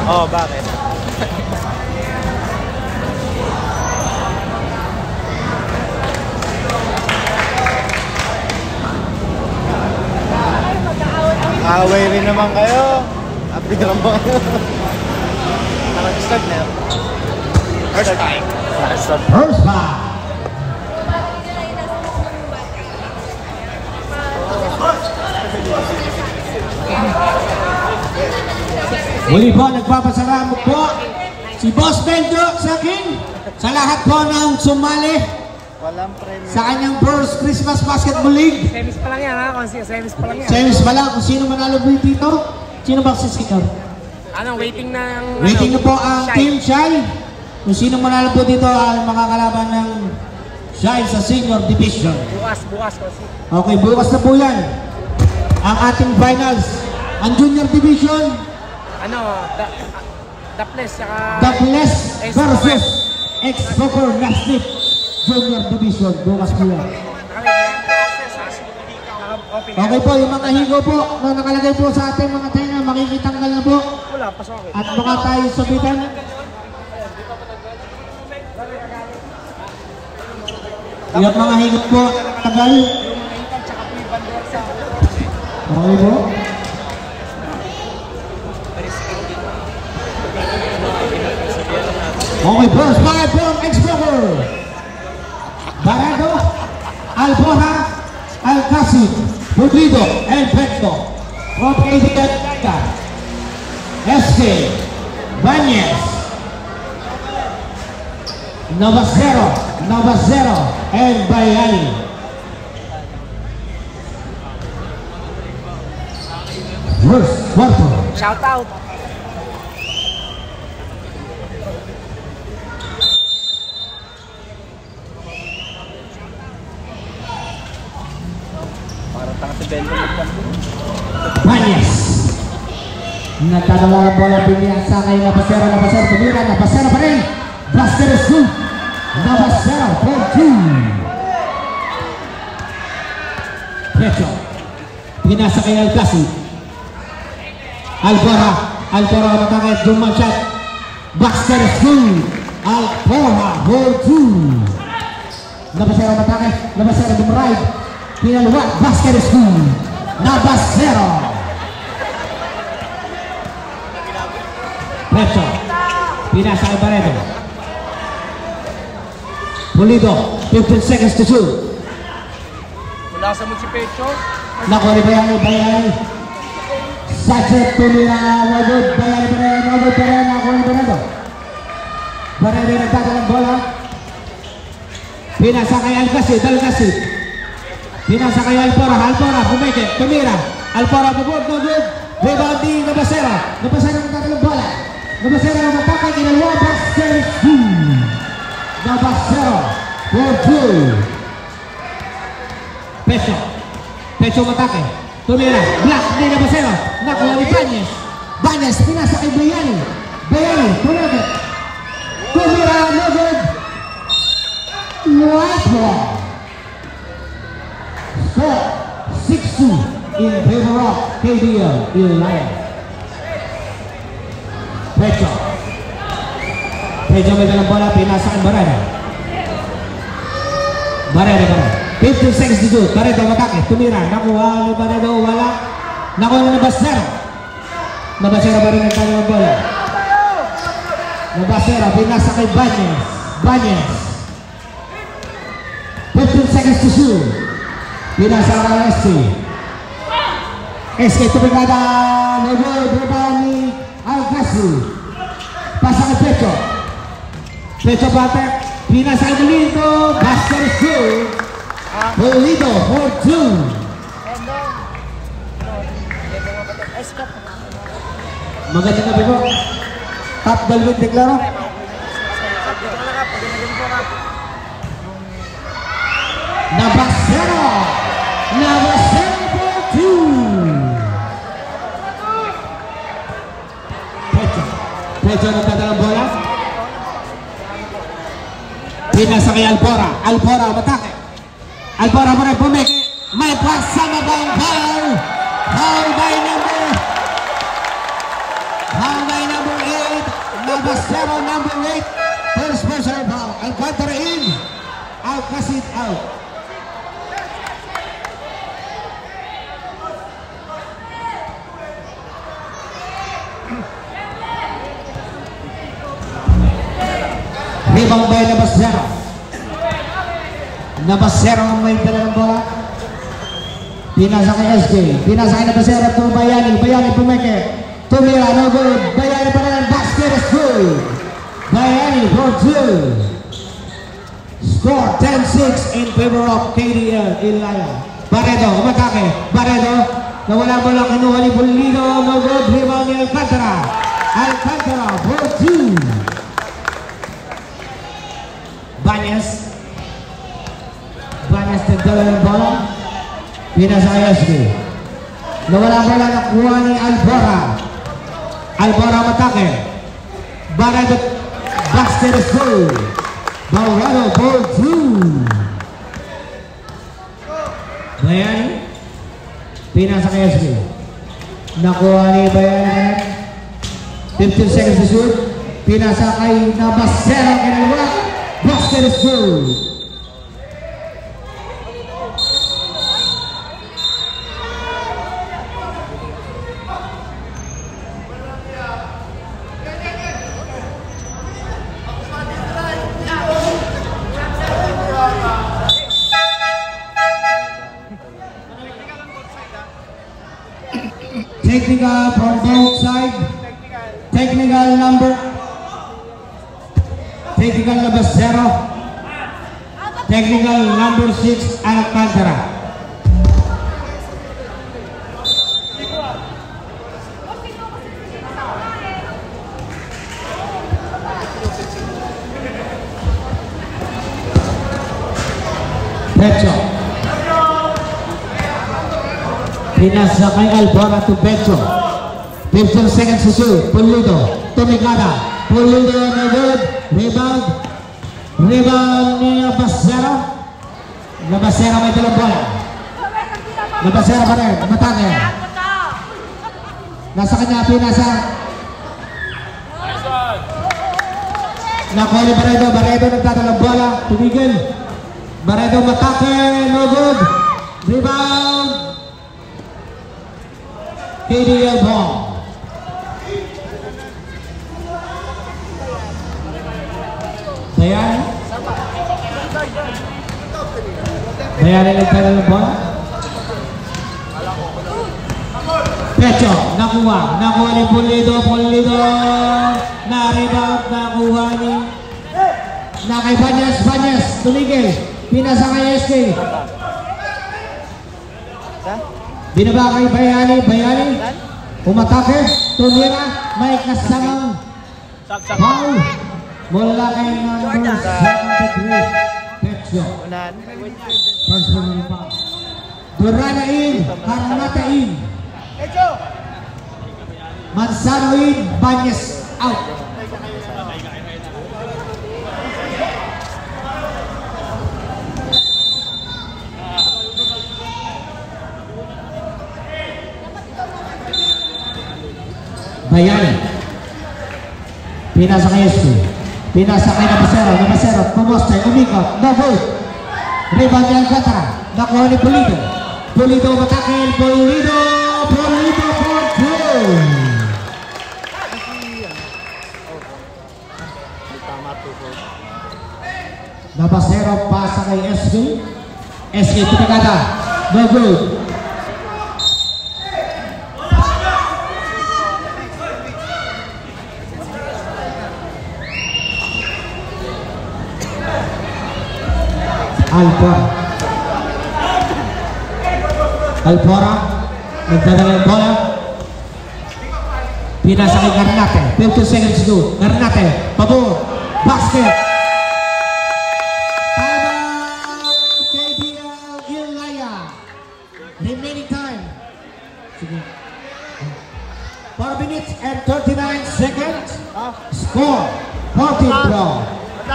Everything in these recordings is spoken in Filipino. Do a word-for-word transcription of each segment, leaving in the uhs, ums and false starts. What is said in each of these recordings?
Oh, bakit? Away rin naman kayo. Happy naman ba? Nag-start na yun. First time. First time. Muli po, nagpapasalamat po si Boss Bendo sa akin, sa lahat po ng sumali sa kanyang first Christmas Basketball League. Semis pa lang yan ha, kung semis pa lang yan. Semis pa lang, kung sino manalo po dito, sino ba sisikap? Ano, waiting na ang... Waiting ano, na po ang Shy. Team Shy. Kung sino manalo po dito ang makakalaban ng Shy sa Senior Division. Bukas, bukas. Kasi. Okay, bukas na po yan. Ang ating finals, ang Junior Division. Ano, the, the Bless, saka... The Bless versus X X-Poker Nasnip Junior Division. Bukas po yan. Okay po, yung mga higo po na nakalagay po sa ating mga tenga, makikitanggal na po. Wala, pasok ako. At baka tayo sabitan. Yung mga higo po, tagal. Okay po. Okay, first five from X-Poker. Barado, Alboha, Alcacid, Pulido, and Pecto. From A D N, S K, Banyes, Novacero, Novacero, and Bayani. First quarter. Shout out. Parang tanga si Bento. Banyes. Nagkadala ang bola piniyasa kay Navacero, Navacero, tumira, Navacero pa rin. Basket is good. Navacero for two. Pecho. Pinasa kay Alcacid. Alpora, Alpora matangay, Juman shot. Basket is good. Alpora for two. Navacero matangay, Navacero dumride. Pinaluwag, basket is good. Navacero. Pecho. Pinasa kay Barredo. Pulido, fifteen seconds to shoot. Wala sa mo si Pecho. Nakuha ni Bayani, Bayani. Sachet tumira, Nagod, Bayani, Bayani, Nagod, Bayani, nakuha ni Barredo. Barredo nagtatalang bola. Pinasa kay Alcacid, Alcacid. Pinasa kay Alpora, Alpora, pumeke, tumira. Alpora, bubod, Nagod. Rebound di Navacero. Navacero nagtatalang bola. Navacero namatake, kinalwa, basket is good. Navacero for two. Pecho. Pecho matake. Tumira. Black di Navacero. Nakuha ni Banyes. Banyes, pinasa kay Bayani. Bayani, tumira. Tumira, no good. White ball. Score six two in favor of K D L Ilaya. Pecho. Pecho may dalang bola, pinasa kay Barredo. Barredo, Barredo. fifteen seconds to shoot. Barredo matake. Tumira. Nakuha ni Barredo. Wala. Nakuha na Navacero. Navacero ba rin nagtalo ng bola? Navacero. Pinasa kay Banyes. Banyes. fifteen seconds to shoot. Pinasa kay S K. S K tumigada. Nagod. Rebound ni Alcacid. Pasa kay Pecho. Pecho bate. Pinasa kay Pulido. Basket is good. Pulido for two. Magandang gabi po. Top Dalwin deklaro. Navacero. Navacero for two. Pecho. Pecho nagtatalang bola. Pinasa kay Alpora. Alpora matake. Alpora mo rin pumeke. May pasama ba ang foul? Foul by number Foul by number eight. Nabasero number eight. First personal foul. Alcantara in. Alcacid out. Rebound by Nabasero. Nabasero ang may dala ng bola. Pinasa kay S K. Pinasa kay Nabasero to Bayani. Bayani pumeke. Tumira, no good. Bayani pa rin. Basket is good. Bayani for two. Score ten six in favor of K D L Ilaya. Barredo, umatake. Barredo, nawala mo lang kinuha ni Pulido. No good. Rebound ni Alcantara. Alcantara for two. Banyas. Banyas nagdala ng bola. Pinasa kay S K. Nawala mo lang nakuha ni Albora. Albora matake. Barredo, basket is full. Barredo for two. Bayani. Pinasa kay S K. Nakuha ni Bayani. fifteen seconds to shoot. Pinasa kay Nabasero. Kinalawa. Basket is full. Technical from both sides. Technical number. Technical number zero. Technical number six. Alcantara. Becho. Pinasa kay Albora to Becho. fifteen seconds to shoot. Pulido. Tumikada. Pulido na good. Rebound. Rebound ni Nabasero. Nabasero may dalang bola. Nabasero pa rin. Matake. Nasa kanya pinasa. Nakuha ni Barredo. Barredo nagdadalang bola. Tumigil. Barredo matake. No good. Rebound. K D L ball. Bayani. Bayani nagtala ng bola. Pecho, nakuha. Nakuha ni Pulido. Pulido. Na-rebound. Nakuha ni na kay Banyas. Banyas. Tumigil. Pinasa kay S K. Binaba kay Bayani. Bayani. Umatake. Tumira. May kasamang foul. Mula kay number seventy-three. Pecho. Personal foul. Durana in. Karnata in. Mansano in. Banyas out. Bayani. Pinasa kay S K. Pinasa kay Nabasero. Nabasero. Pumoste. Umikot. No good. Rebound ni Alcantara. Nakuha ni Pulido. Pulido matakil. Pulido. Pulido for two. Nabasero pasa kay S K. S K tumikada. No good. Albora. Albora nagdadala ng bola. Pinasa kay Garnate. fifteen seconds to shoot. Garnate. Pabor. Basket. Timeout. K D L Ilaya. Remaining time. four minutes and thirty-nine seconds. Score. fourteen draw.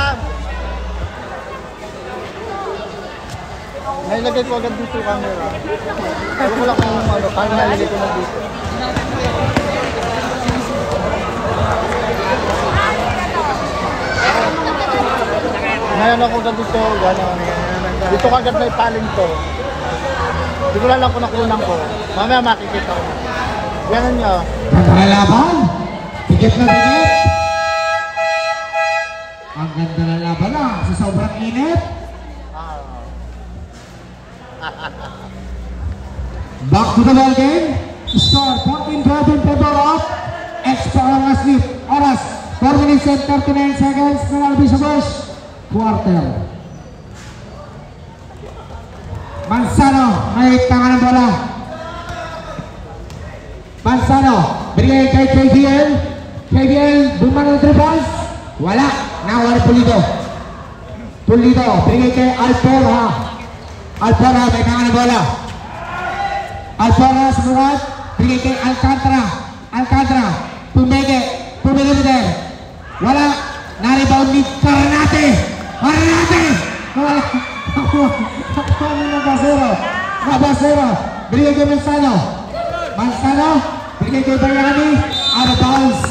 Nailagay ko agad dito yung camera. Alam ko lang kung ano, paano nailagay ko na dito. May ano ko ganito, gano'n. Dito kagad may paling to. Hindi ko lang kung nakunan ko. Mamaya makikita ko. Ganun nyo. Ganda na laban. Bigit na bigit. Ang ganda na laban na. Sa sobrang init. Back to the ball game. Score fourteen twelve in favor of extra oras sleep. Oras four minutes and thirty-nine seconds. Nanalbi sa first quarter. Manzano may tangan ng bola. Manzano bigay kay K B L. K B L bumano ng three balls. Wala. Nawala Pulido. Pulido bigay kay Alpora. Alpora may tangan ng bola. Alpora sumunod. Bigay kay Alcantara. Alcantara pumege. Pumege there. Wala. Na-rebound ni Carnate. Carnate. Wala. Nakuha ni Nabasero. Nabasero. Bigay kay Manzano. Manzano. Bigay kay Bayani. Out of bounds.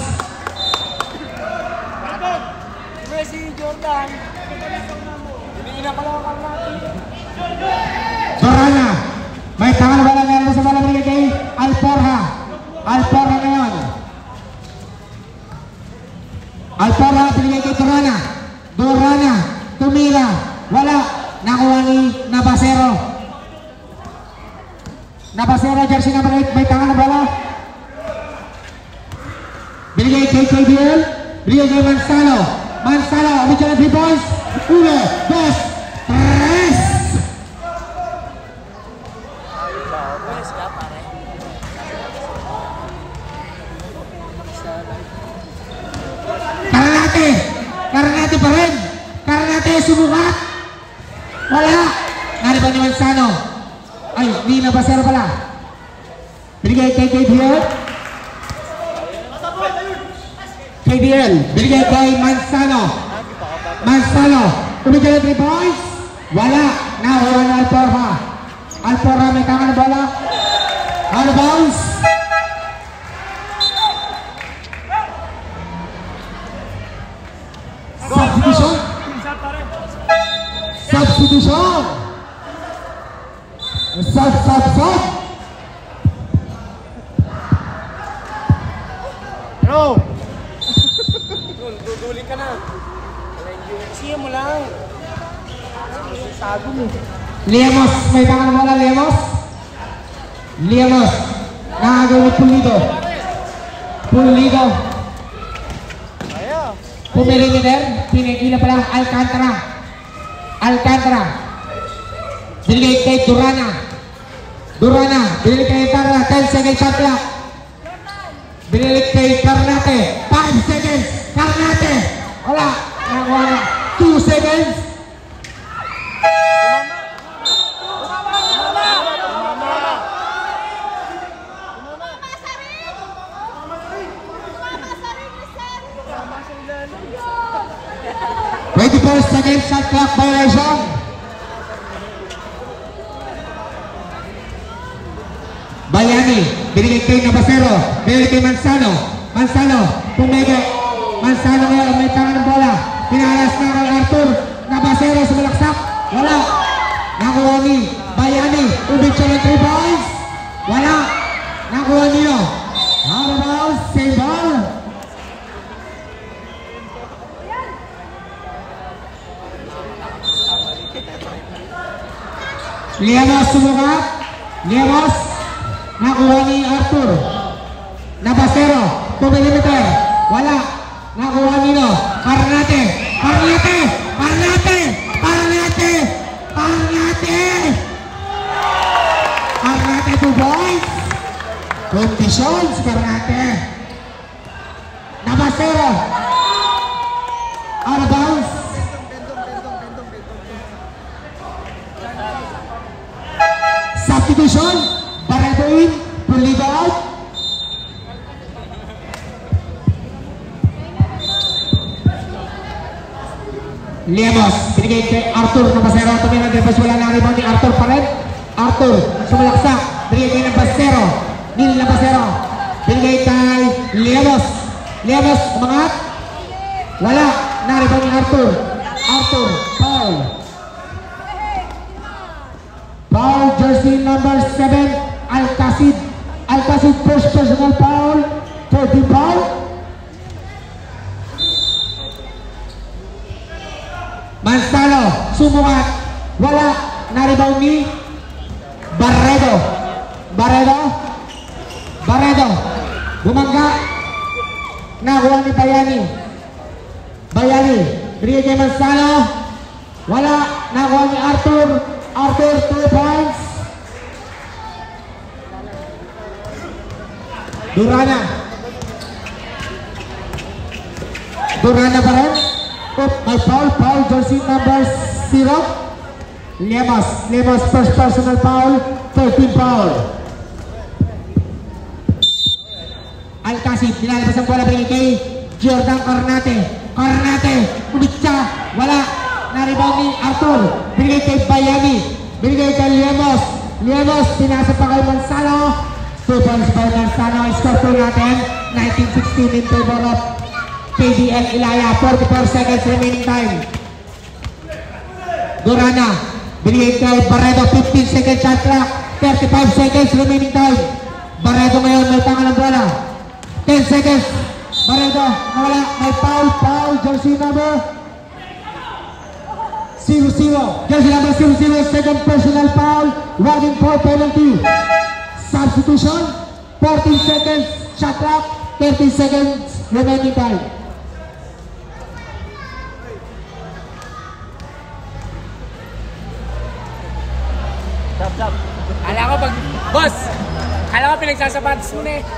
Messi Jordan. Hindi na pala ang natin. Dorana. May tangan bala meron sa bala bigay kay Alporha. Alporha ngayon. Alporha bigay kay Dorana. Dorana. Tumira. Wala. Nakuha ni Nabasero. Nabasero jersey number eight. May tangan bala. Binigay kay K B L. Binigay kay Manzano. Manzano. Bicara three points. Uno. Dos. Tres. Karnate. Karnate pa rin. Karnate sumukat. Wala. Nariban ni Manzano. Ay, hindi Nabasero pala. Binigay kay K B L. K B L. Binigay kay Manzano. Manzano. Tumigil ang three points. Wala. Nahuwa na Alporha. Alporha may tangan na bola. Out of bounds. Substitution. Substitution. Sub, sub, sub. Bro! Duduli ka na. Siya mo lang. Sago mo. Liamos. May tangan na bola. Liamos. Liamos. Nakagaw ni Pulido. Pulido. Pumili ni Der. Pinigila pala Alcantara. Alcantara. Binigay kay Durana. Durana. Binigay kay Tarla. ten seconds shot clock. Binigay kay Carnate. five seconds. Carnate. Wala. Nakuha na. two seconds. twenty-four seconds shot clock violation. Bayani, binigay kay Nabasero, binigay kay Manzano. Manzano, pumege. Manzano ngayon, may tangan ng bola. Pinalas na kay Arthur. Nabasero sa malaksak. Wala. Nakuha ni Bayani. Ubig siya ng three points. Wala. Nakuha niyo. Out of bounds, same ball. Liamos sumukat. Liamos. Nakuha ni Arthur. Nabasero. two millimeter. Wala. Nakuha nino. Carnate. Carnate. Carnate. Carnate. Carnate. Carnate two points. Conditions. Carnate. Nabasero. Out of bounds. Substitution. Barreto in. Pulido out. Liamos. Binigay kay Arthur. Nabasero. Tumira ng wala na rebound ni Arthur pa rin. Arthur. Sumalaksak. Binigay kay Nabasero. Nil Nabasero. Binigay kay Liamos. Liamos. Umangat. Wala. Na rebound ni Arthur. Arthur. Paul. foul. Foul jersey number seven, Alcacid. Alcacid first personal foul, thirty foul. Mansalo, sumukat, wala, na-rebound ni Barredo. Barredo, Barredo, bumangga, nakuha ni Bayani. Bayani, binigay kay Mansalo, wala, nakuha ni Arthur. Arthur, two points. Durana, Durana pa rin. Oh, may foul, foul, jersey number zero. Lemos, Lemos first personal foul, thirteen foul. Alcacid, nilalabas ang bola binigay kay Jordan Carnate. Carnate, umitsa, wala. Na-rebound ni Arthur, binigay kay Bayani. Binigay kay Lemos. Lemos, pinasa pa kay Mansalo. Two points by Mansalo. Score po natin, nineteen sixteen in favor of K D L Ilaya. forty-four seconds remaining time. Durana, binigay kay Barredo, fifteen seconds shot clock. thirty-five seconds remaining time. Barredo ngayon may tangan ng bola. ten seconds. Barredo, nawala. May foul, foul, jersey number zero zero. Jersey number zero zero, second personal foul. Running for penalty. Substitution, fourteen seconds shot clock. thirty seconds remaining time. Stop, stop. Kala ko pag... Boss! Kala ko pinagsasapatos mo na eh.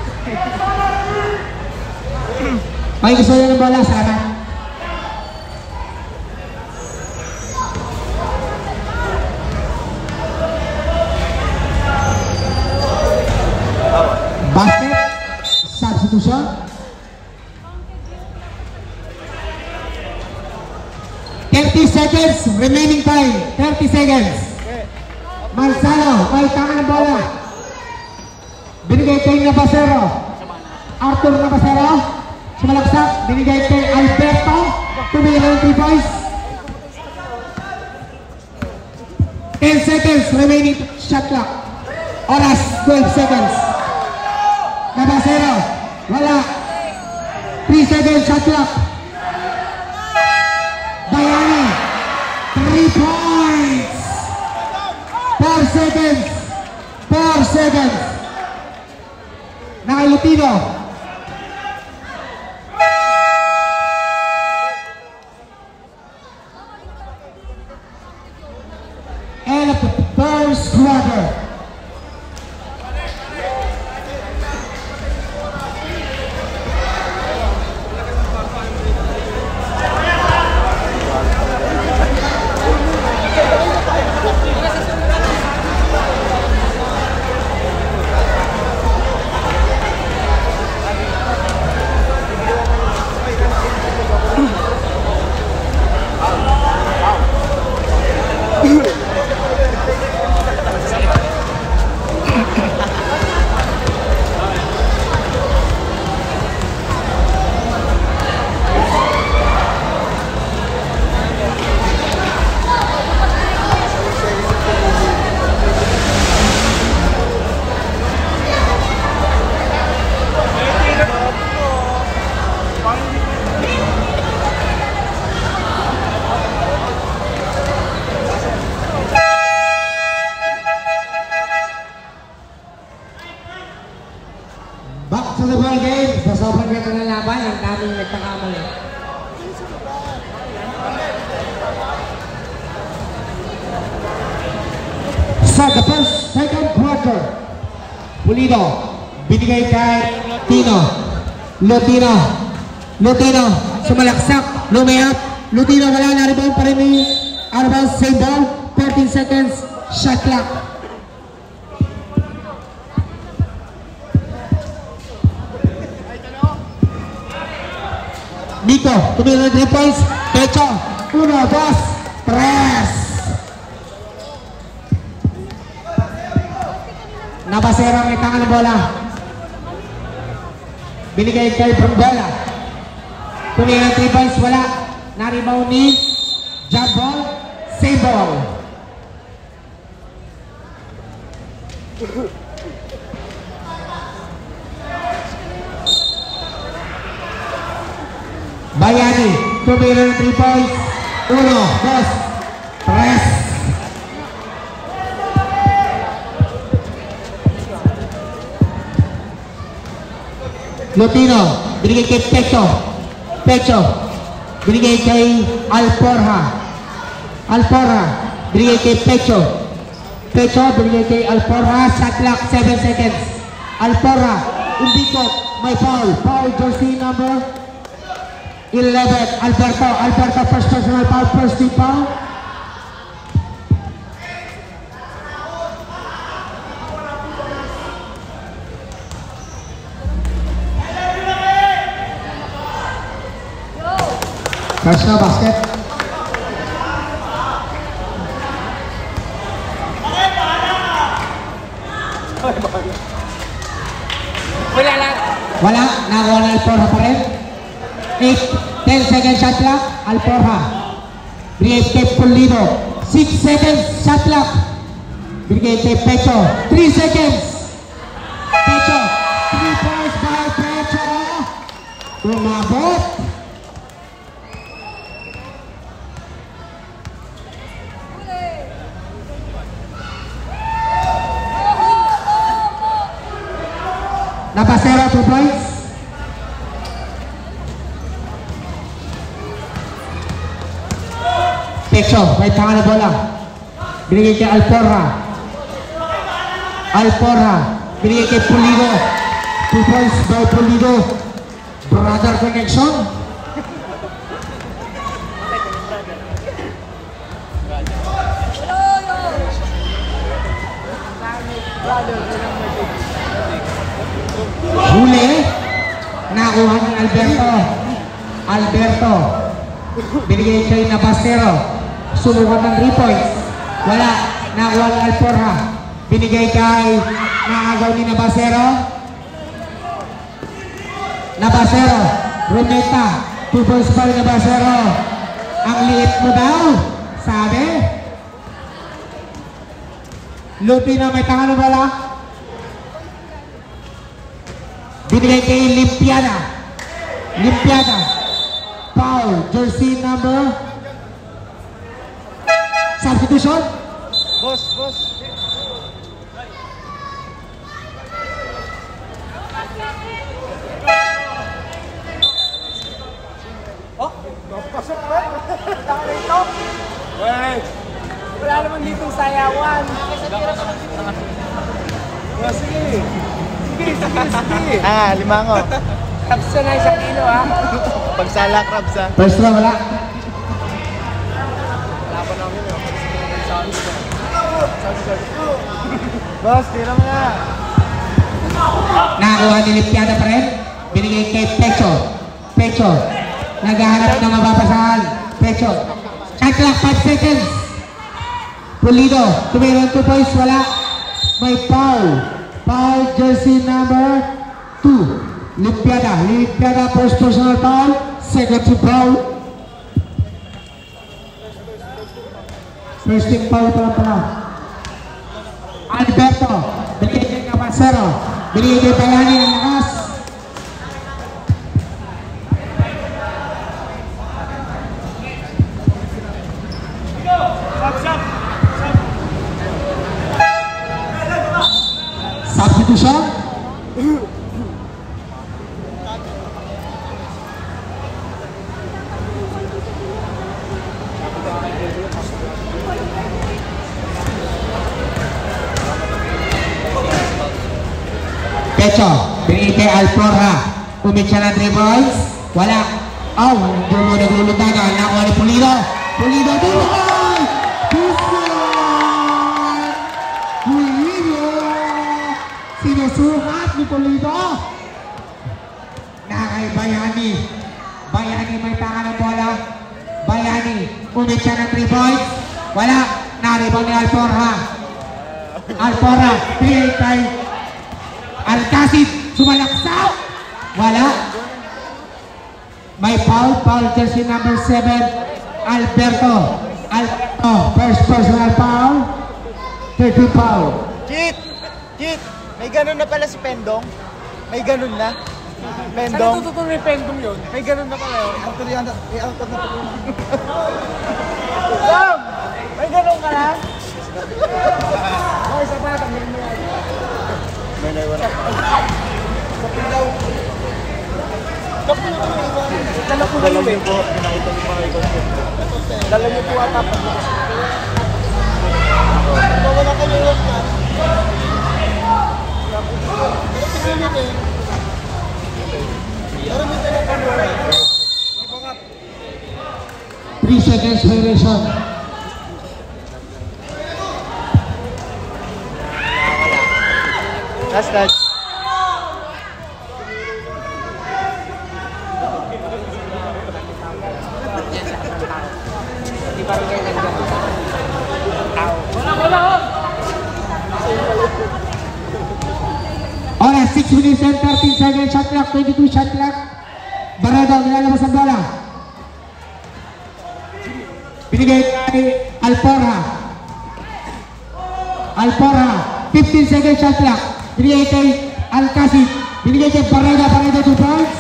May gusto nyo ng bola, sana. Basket. Substitution. thirty seconds remaining time. thirty seconds. Mansalo, may tangan ng bola. Binigay kay Nabasero. Arthur Nabasero. Sumalaksak, binigay kay Alberto. Tumira ng three points. ten seconds remaining shot clock. Oras, twelve seconds. Nabasero, wala. three seconds shot clock. Bayani, three points. four seconds. four seconds. Nakalutino. And the first quarter. Back to the ball game. Sa sobrang ganda ng laban, ang daming nagtakamali. Sa the first, second quarter. Pulido, binigay kay Tino. Lutino. Lutino, sumalaksak, lumayap. Lutino wala na rebound pa rin ni Arbal, same ball. fourteen seconds, shot clock. Nico, tumira ng three points. Pecho, uno, dos, tres. Nabasera ang itangan ng bola. Binigay kay Brumbola. Tumira ng three points, wala. Na-rebound ni jump ball. same ball. Bayani, tumira ng three points. Uno, dos, tres. Lutino, binigay kay Pecho. Pecho, binigay kay Alporha. Alporha, binigay kay Pecho. Pecho, binigay kay Alporha. Shot clock, seven seconds. Alporha, umbikot, may foul. Foul, jersey number eleven. Alberto, Alberto, first personal foul, first team foul. Personal basket. Wala lang. Wala, nakuha na Alporha pa rin. eight, ten second shot clock, Alporha. Binigay kay Pulido. six seconds shot clock. Binigay kay Pecho. three seconds. Pecho. three points by Pecho. Umabot. Napasera, two points. Pecho, may tangan na bola. Binigay kay Alporha. Alporha. Binigay kay Pulido. Two points by Pulido. Brother connection. Huli. Nakuha ni Alberto. Alberto. Binigay kay Nabastero. Sumukan ng three points. Wala. Nakuha ni Alporha. Binigay kay nakagaw ni Nabastero. Nabastero. Rumeta. Two points pa rin Nabastero. Ang liit mo daw. Sabi. Lupino, may tangan na bala. Binigay kay Limpiada. Limpiada. Foul. Jersey number. Substitution. Boss, boss. Oh? Pasok ba? Taka na ito? Wait! Wala naman ditong sayawan. Oh, sige. Sige, sige, sige. Ah, limango. Tapos na isang kilo, ha? Pagsala crabs ha. First round wala. Wala pa namin, ha? Sabi ko. Sabi ko. Boss, tira mo na. Nakakuha ni Limpiada pa rin. Binigay kay Pecho. Pecho. Naghahanap ng mababasahan. Pecho. Shot clock, five seconds. Pulido. Tumira two points. Wala. May foul. Foul jersey number two. Limpiada. Limpiada first personal foul. Second team foul. First team foul pala pala. Alberto. Binigay kay Capacero. Binigay kay Bayani ng lakas. Substitution. Pecho, binigay kay Alporha. Umit siya ng three points. Wala. Oh, dulo naglulutagan. Nakuha ni Pulido. Pulido, dulo! Pusan! Pulido! Sinusukat ni Pulido. Nakay Bayani. Bayani may tangan ng bola. Bayani. Umit siya ng three points. Wala. Naribang ni Alporha. Alporha. Pinay kay Alcacid, sumalaksaw. Wala. May foul, foul jersey number seven, Alberto. Alberto, first personal foul. thirteen foul. Cheat! Cheat! May ganun na pala si Pendong. May ganun na. Saan Pendong. natutunan ni Pendong yun? May ganun na pala yun. Ang tuloy ang ang tuloy. Sam! May ganun ka na? Ay, sa bata, may mo. May naiwan ako. Dala ko na yun eh. po, pinakita ko mga ikot ko. Dala niyo po ata pa. Wala ka nyo ka. Pero tingin eh. Pero may telepono. three seconds violation. Last touch. Oras, six minutes and thirteen seconds. Shot clock, twenty-two shot clock. Barredo, nilalabas ang bola. Binigay kay Alporha. Alporha, fifteen seconds shot clock. Binigay kay Alcacid. Binigay kay Barredo, Barredo two points.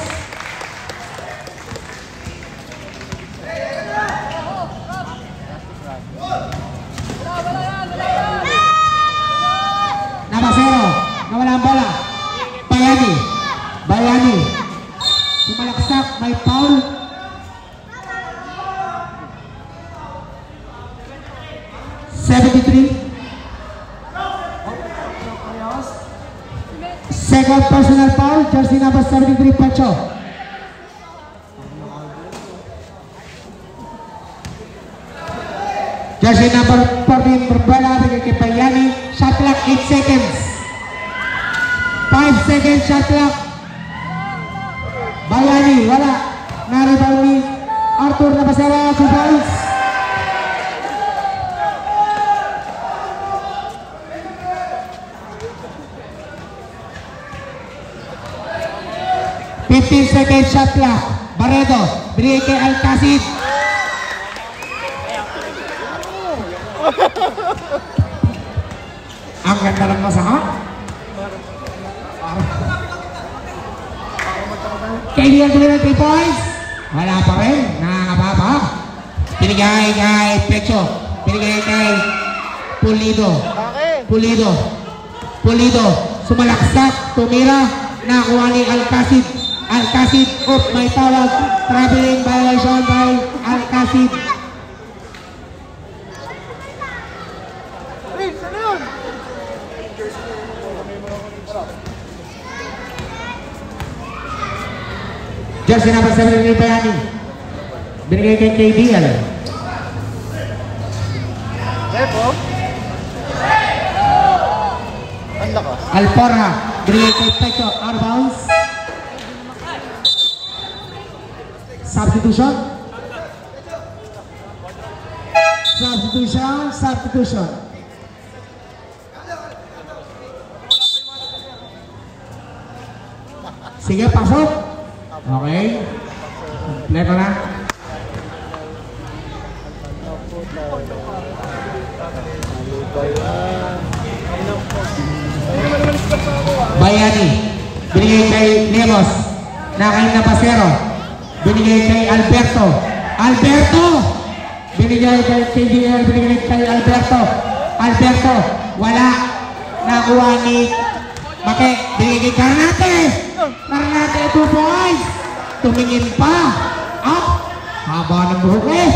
Nabasero, nawala ang bola. Bayani, Bayani. Sumalaksak, may foul. seventy-three. Second personal foul, jersey number seventy-three, Pacho. Jersey number fourteen, Berbala, bigay kay Bayani. Shot clock, eight seconds. five seconds shot clock. Bayani, wala. Naribal ni Arthur Nabasero, two points. fifteen seconds shot clock. Barredo, binigay kay Alcacid. Ang ganda ng masahan. K D L tuloy ng three points. Wala pa rin. Nakakababa. Pinigay kay Pecho. Pinigay kay Pulido. Bakit? Pulido. Pulido. Sumalaksak. Tumira. Nakuha ni Alcacid. Alcacid. Oop, may tawag. Traveling violation by Alcacid. Wait, saan yun? Jersey number seventy-three, Bayani. Binigay kay K D L. Lepo? Ang lakas. Alporha. Binigay kay Pecho. Out of bounds. Substitution. Substitution. Substitution. Sige, pasok. Okay. Kompleto na. Bayani. Binigay kay Lemos. Nakain na pasero. Binigay kay Alberto. Alberto! Binigay kay K D L. Binigay kay Alberto. Alberto. Wala. Nakuha ni Maki. Binigay kay Carnate. Carnate, two points. Tumingin pa. Up. Haba ng buhok eh.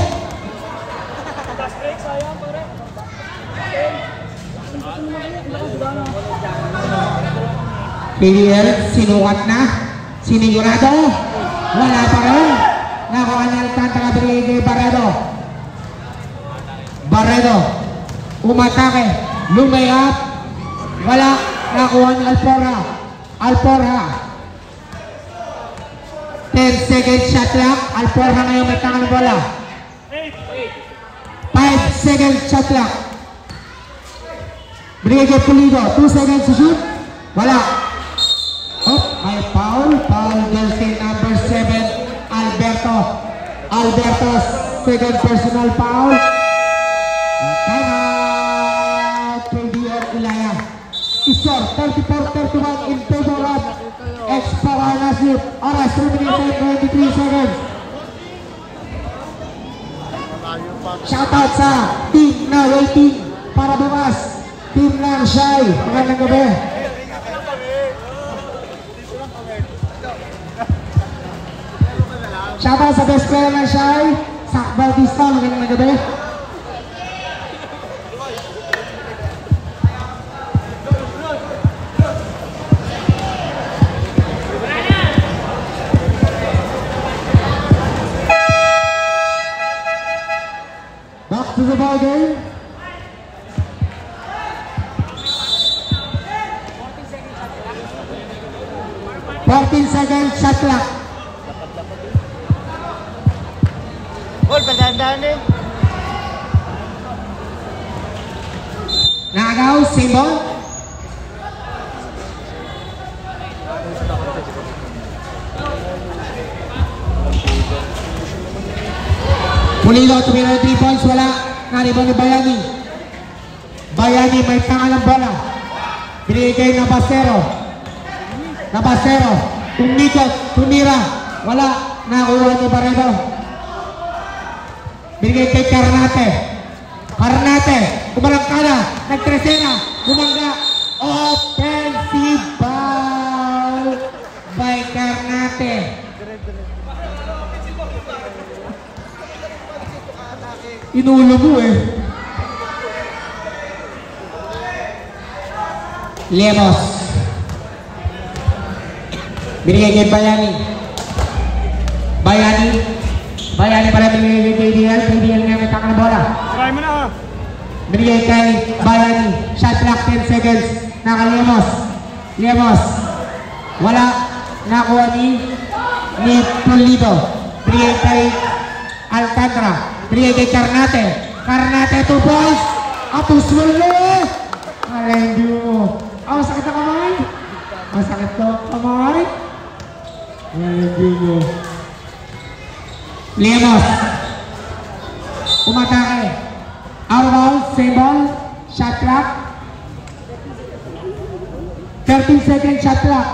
K D L, sinukat na. Sinigurado. Wala pa rin. Nakuha ni Alcantara, binigay kay Barredo. Barredo. Umatake. Lumayap. Wala. Nakuha ni Alporha. Alporha. ten seconds shot clock. Alporha ngayon may tangan ng bola. five seconds shot clock. Binigay kay Pulido. two seconds to shoot. Wala. Oh, may foul. Foul jersey number seven. Alberto. Alberto. Second personal foul. Score thirty-four thirty-one in favor of X-Power Nasib. Oras three minutes and twenty-three seconds. Shoutout sa team na waiting para bukas. Team ng Shy. Magandang gabi. Shoutout sa best player ng Shy. Sak Bautista. Magandang gabi. Back to the ball game. fourteen seconds shot clock. Ball, pagandaan eh. Nakagaw, same ball. Pulido, tumira three points, wala. Naribang ni Bayani. Bayani may tanga ng bola. Binigay na Basero. Na Basero. Tumikot, tumira. Wala. Nakuha ni Barredo. Binigay kay Carnate. Carnate. Kumalang kana. Nagtresena. Kumangga. Offensive ball by Carnate. Inulo mo eh. Lemos. Binigay kay Bayani. Bayani. Bayani pala binigay kay D L. Kay D L nga may taka na bola. Try mo na ha. Binigay kay Bayani. Shot clock ten seconds. Naka Lemos. Lemos. Wala. Nakuha ni ni Pulido. Binigay kay Alcantara. Binigay kay Carnate. Carnate two points. Atus wala. Alay mo. Oh, sakit na kamay. Masakit to kamay. Alay mo. Lemos. Umatake. Out of bounds. Same ball. Shot clock. thirteen seconds shot clock.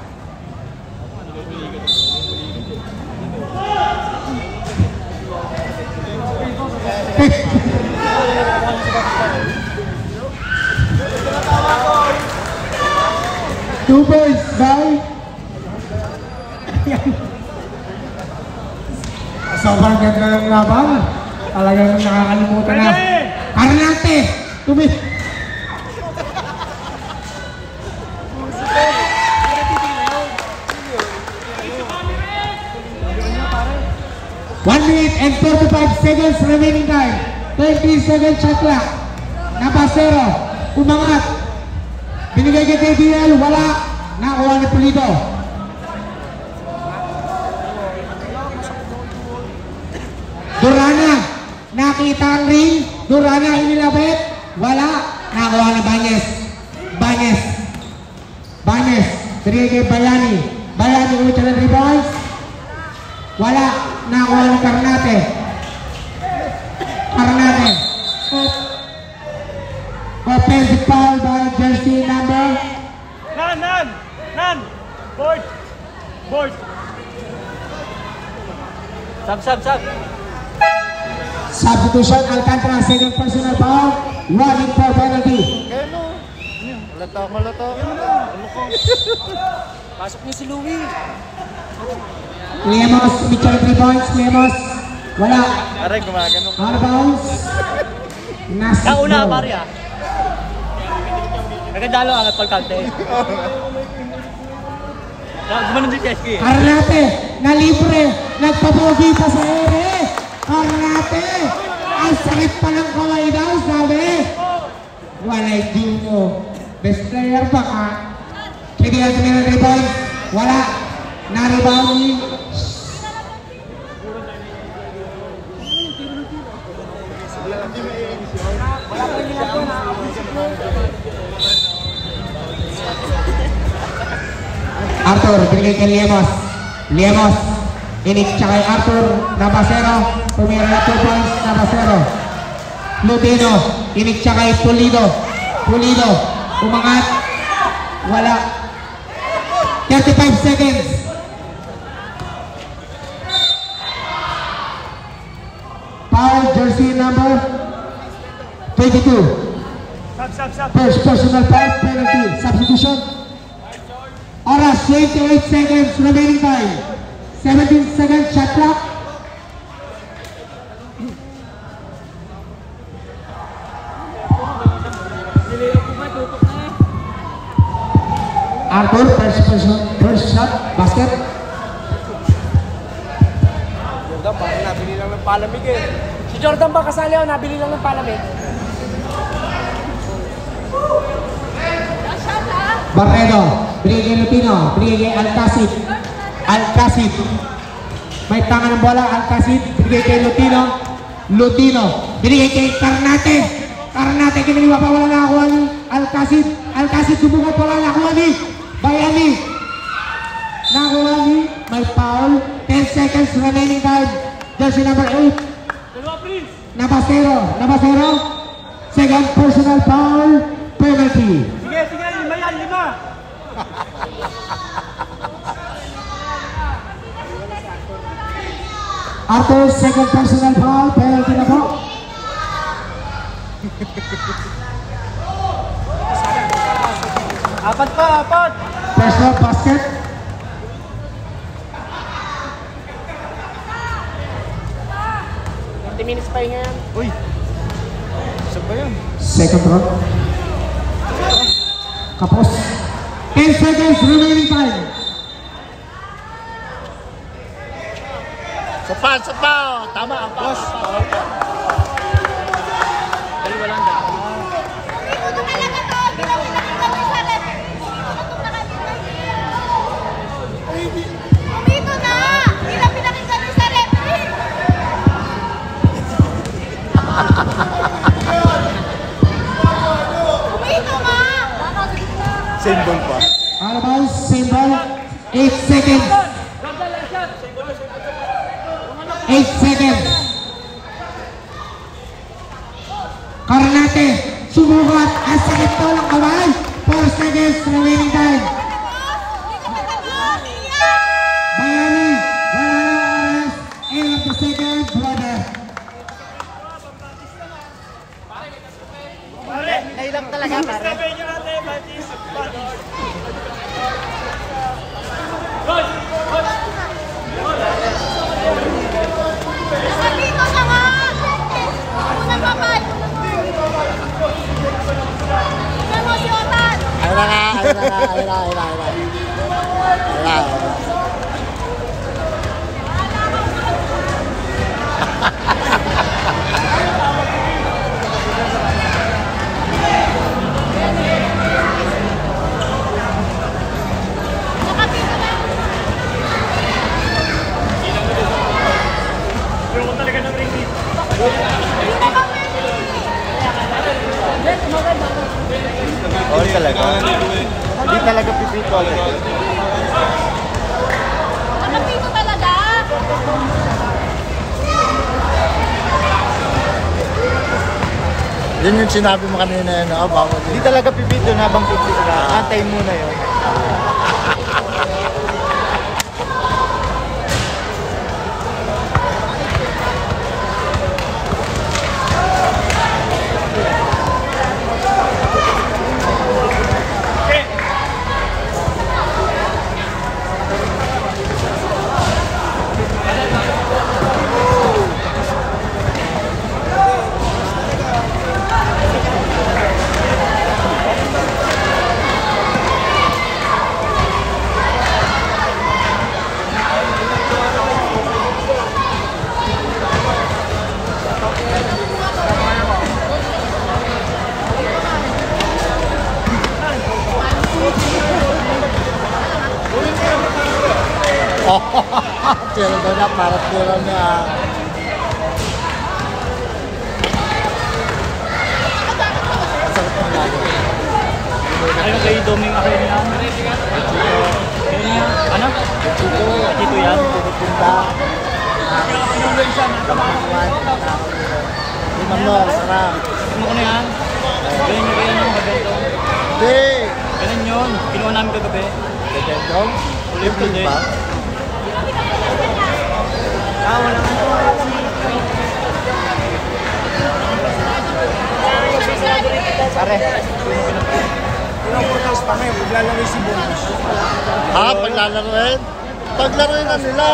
Two points by sobrang ganda ng laban. Talagang nakakalimutan na. Carnate! Tumi... one minute and forty-five seconds remaining time. twenty seconds shot clock. Napasero. Umangat. Binigay kay K D L. Wala. Nakuha ni Pulido. Durana. Nakita ang ring. Durana inilabit. Wala. Nakuha ni Banyes. Banyes. Banyes. Binigay kay Bayani. Bayani ulit ng rebounds. Wala. Nakuha ni Carnate. Carnate. Offensive foul by jersey number. Nan, nan, nan. Board. Board. Sab, sab, sab. Substitution Alcantara, second personal foul. One in four penalty. Kaya no. Malata, malata. Pasok niya si Louie. Lemos, Mitchell three points. Lemos. Wala. Aray, gumagano. Out of bounds. Nasib. Kauna, Maria. Nagandalo ang pagkante. Gumanon din si S K. Carnate, na libre. Nagpapogi pa sa ere. Carnate. Ang sakit pa ng kamay daw, sabi. Walay Juno. Best player ba ka? Kaya tumira ng rebound. Wala. Na-rebound ni Arthur, binigay kay Lemos. Lemos. Inik siya kay Arthur. Nabasero. Tumira ng two points. Nabasero. Lutino. Inik siya kay Pulido. Pulido. Umangat. Wala. thirty-five seconds. Foul, jersey number twenty-two. Sab, sab, sab. First personal foul, penalty, substitution. Oras, twenty-eight seconds remaining time. seventeen seconds shot clock. Arthur, first person, first shot, basket. Jordan, parang nabili lang ng palamig eh. Si Jordan ba kasali ako, nabili lang ng palamig? Barredo, binigay kay Lutino, binigay kay Alcacid. Alcacid. May tangan ng bola, Alcacid, binigay kay Lutino. Lutino, binigay kay Carnate. Carnate, kinaliwa pa, wala nakakuha ni Alcacid. Alcacid, subukan, wala nakakuha ni Bayani. Nakakuha ni, may foul. ten seconds remaining time. Jersey number eight. Nabasero, Nabasero. Second personal foul, penalty. Sige, sige, lima yan, lima. Arthur, second personal foul, penalty na po. Apat pa, apat. Personal basket. twenty minutes pa yun yan. Uy. Saan ba yan? Second round. Kapos. ten seconds remaining time. Sapa, sapa. Tama, ang boss. Dito na! Hindi na pinakinggan niyo sa referee! Dito nga! Same ball pa. Out of bounds, same ball. eight seconds. eight seconds. Carnate, sumukat. Ang sakit to ng kamay. four seconds remaining time. Bayani, wala na oras. End of the second, brother. Nailang talaga, pare. Dito na nga! Unang papay! Tignan mo si Otan! Ayun na nga, ayun na nga, ayun na, ayun na, ayun na. Ayun na, ayun na. Nakapito na! Oo talaga. Hindi talaga pipito agad. Nakapito talaga! Yun yung sinabi mo kanina yun, oh, bawal yun. Hindi talaga pipito na habang pipito ka. Antayin muna yun. Tira daw na, para tira niya. Masakit ang lalo. Ayun kay Doming ako yun yan. Ayun yan. Ano? Dito, Dito yan. pupunta. Limang mo, sarap. Ano ko na yan? Ganyan nyo ganyan ang maganda. Hindi! Ganun yun. Kinuha namin kagabi. Legend yun? Ulit-ulit din. ba? Ah, wala nga ito. Pare. Pinaportas pa ngayon, maglalagay si Bonus. Ha? Paglalaroin? Paglaroin na nila.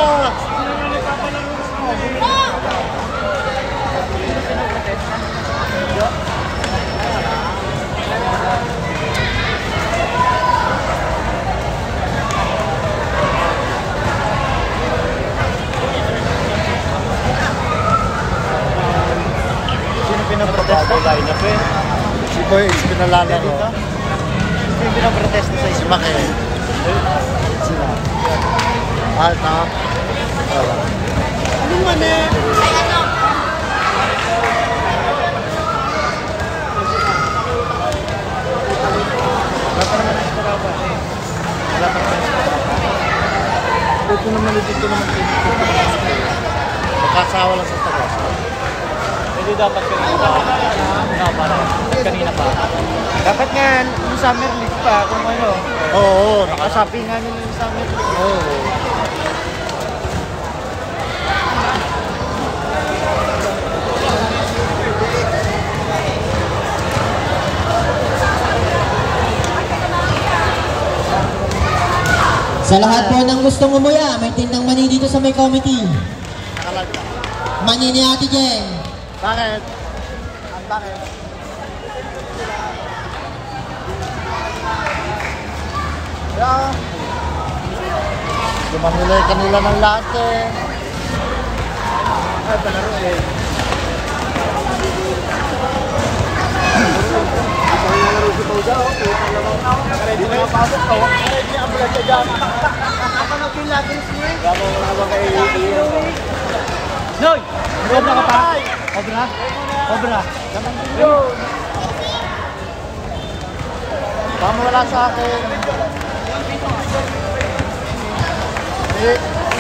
Sino pinaprotesta? Line-up eh. Si Boy, pinalalaro. Sino yung pinaprotesta sa Si isip? Maki. Sila. Ah, ito. Wala. Anong mani? Ay, ano? Ito naman, dito naman. Magkasawa lang sa tagas. Hindi dapat kanina pa. Ano para? Kanina pa. Dapat nga, yung Summer League pa, kung ano. Oo, Nakasabi nga nila yung Summer League. Oo. Sa lahat po ng gustong umuya, may tindang mani dito sa may committee. Nakalagda. Mani ni Ate Jeng. Bakit? Ang bakit? Yeah. Lumanila kanila ng lahat eh. Ay, palaro eh. Ready na yung pasok ko. Ready ang bulat sa dyan. Napanood yung laging siya. Gamo mo naman kay Iyo. Noy! Cobra ka pa? Cobra? Cobra? Tama wala sa akin. Eh,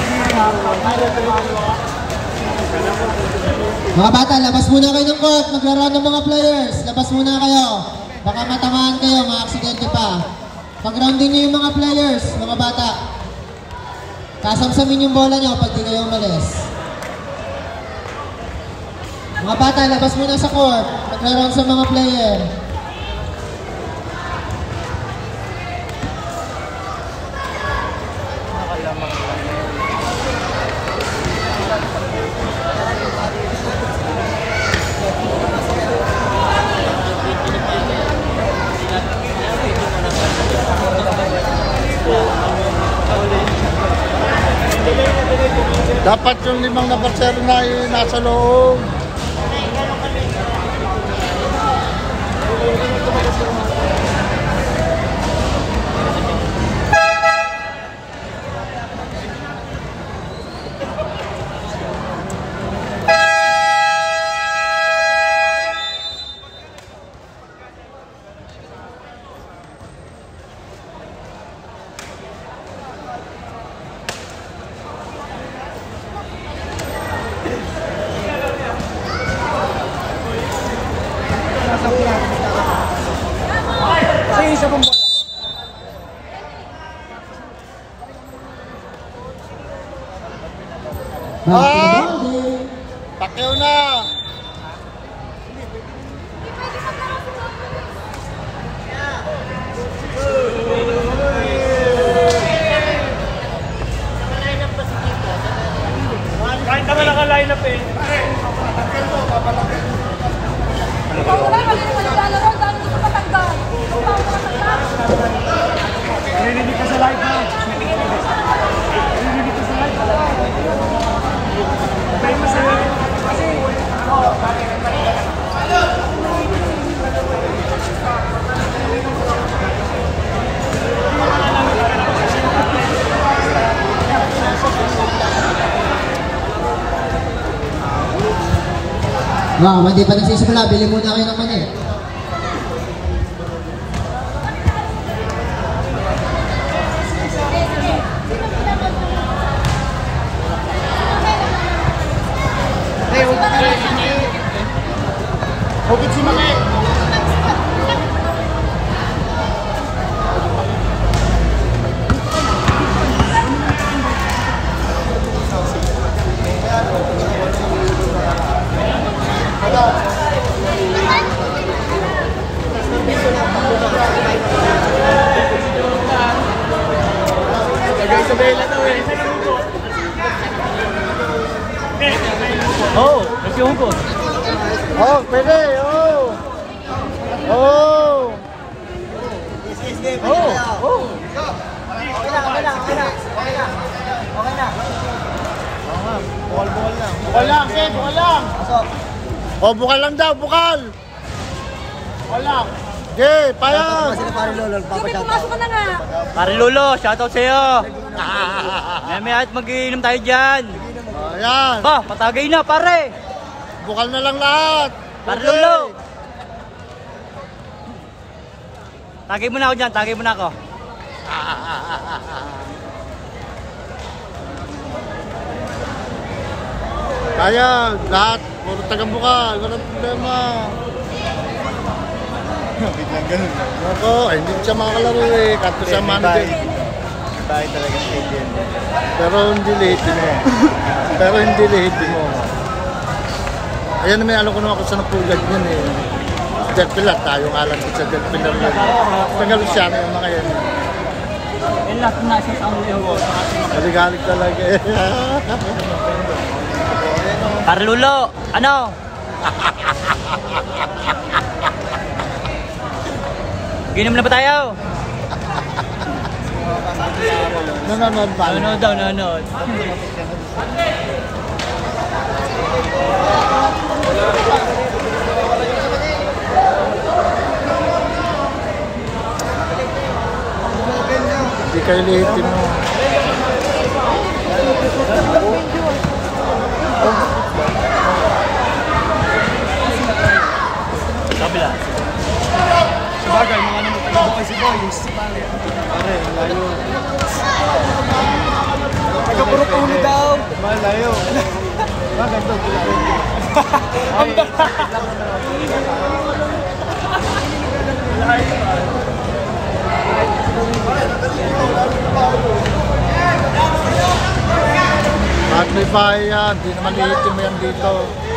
Mga bata, labas muna kayo ng court. Maglaro ng mga players. Labas muna kayo. Baka matamaan kayo, mga aksidente pa. Pag-roundin nyo yung mga players, mga bata. Kasamsamin yung bola nyo pag di kayo umalis. Mga bata, labas muna sa court. Maglaro sa mga player. dapat yung limang na batsero na ay nasa loob. Kasi isa pong bola. Ah! Pakyaw na! Kahit naman naka-line up eh. Ikaw naman, mali naman naglalaro. Dami dito patanggal. Ikaw pa ako matanggal. Narinig ka sa live ha. Narinig ka sa live. Kaya masaya. Kasi, Wow, hindi pa nagsisimula. Bili muna kayo ng mani. Hugit si Maki! Lagay sa bela daw eh. Oh, kasi hugot. Oh, pwede. Oh. Oh. Oh. Oh. Okay na, okay na, okay na. Okay na. Okay na. Bukal-bukal lang. Bukal lang, okay, bukal lang. Oh, bukal lang daw, bukal. Bukal lang. Okay, payag. Jubin, pumasok ka na nga. Pare Lolo, shoutout sa'yo. May at mag-iinom tayo dyan. Ayan. Ba, patagay na pare. Bukal na lang lahat. Pare Okay. Lolo. Tagay mo na ako dyan, tagay mo na ako. Kaya, lahat. Puro tagang bukal. Walang problema. Biglang ganun. Ako, ay, hindi siya makakalaro eh. Kato siya manager. Bahay talaga sa yan. Pero hindi lihitin mo. Pero hindi lihitin mo. Ayan naman, alam ko naman kung saan napugad yun eh. Del Pilar, tayo alam ko sa Del Pilar yun. Tagalusyano yung mga yan. Eh, lahat na siya sa ang leho. Galig-galig talaga eh. Pare Lolo, ano? Ginom na ba tayo? Nanonood ba? Nanonood daw, nanonood. Hindi kayo lihitin mo. Kabila. Sabagay, mga naman tayo kasi boys. Pare, layo. Nagkapuro puno daw. Malayo. Bakit daw? Ang At may bahay yan, di naman lihitin mo yan dito.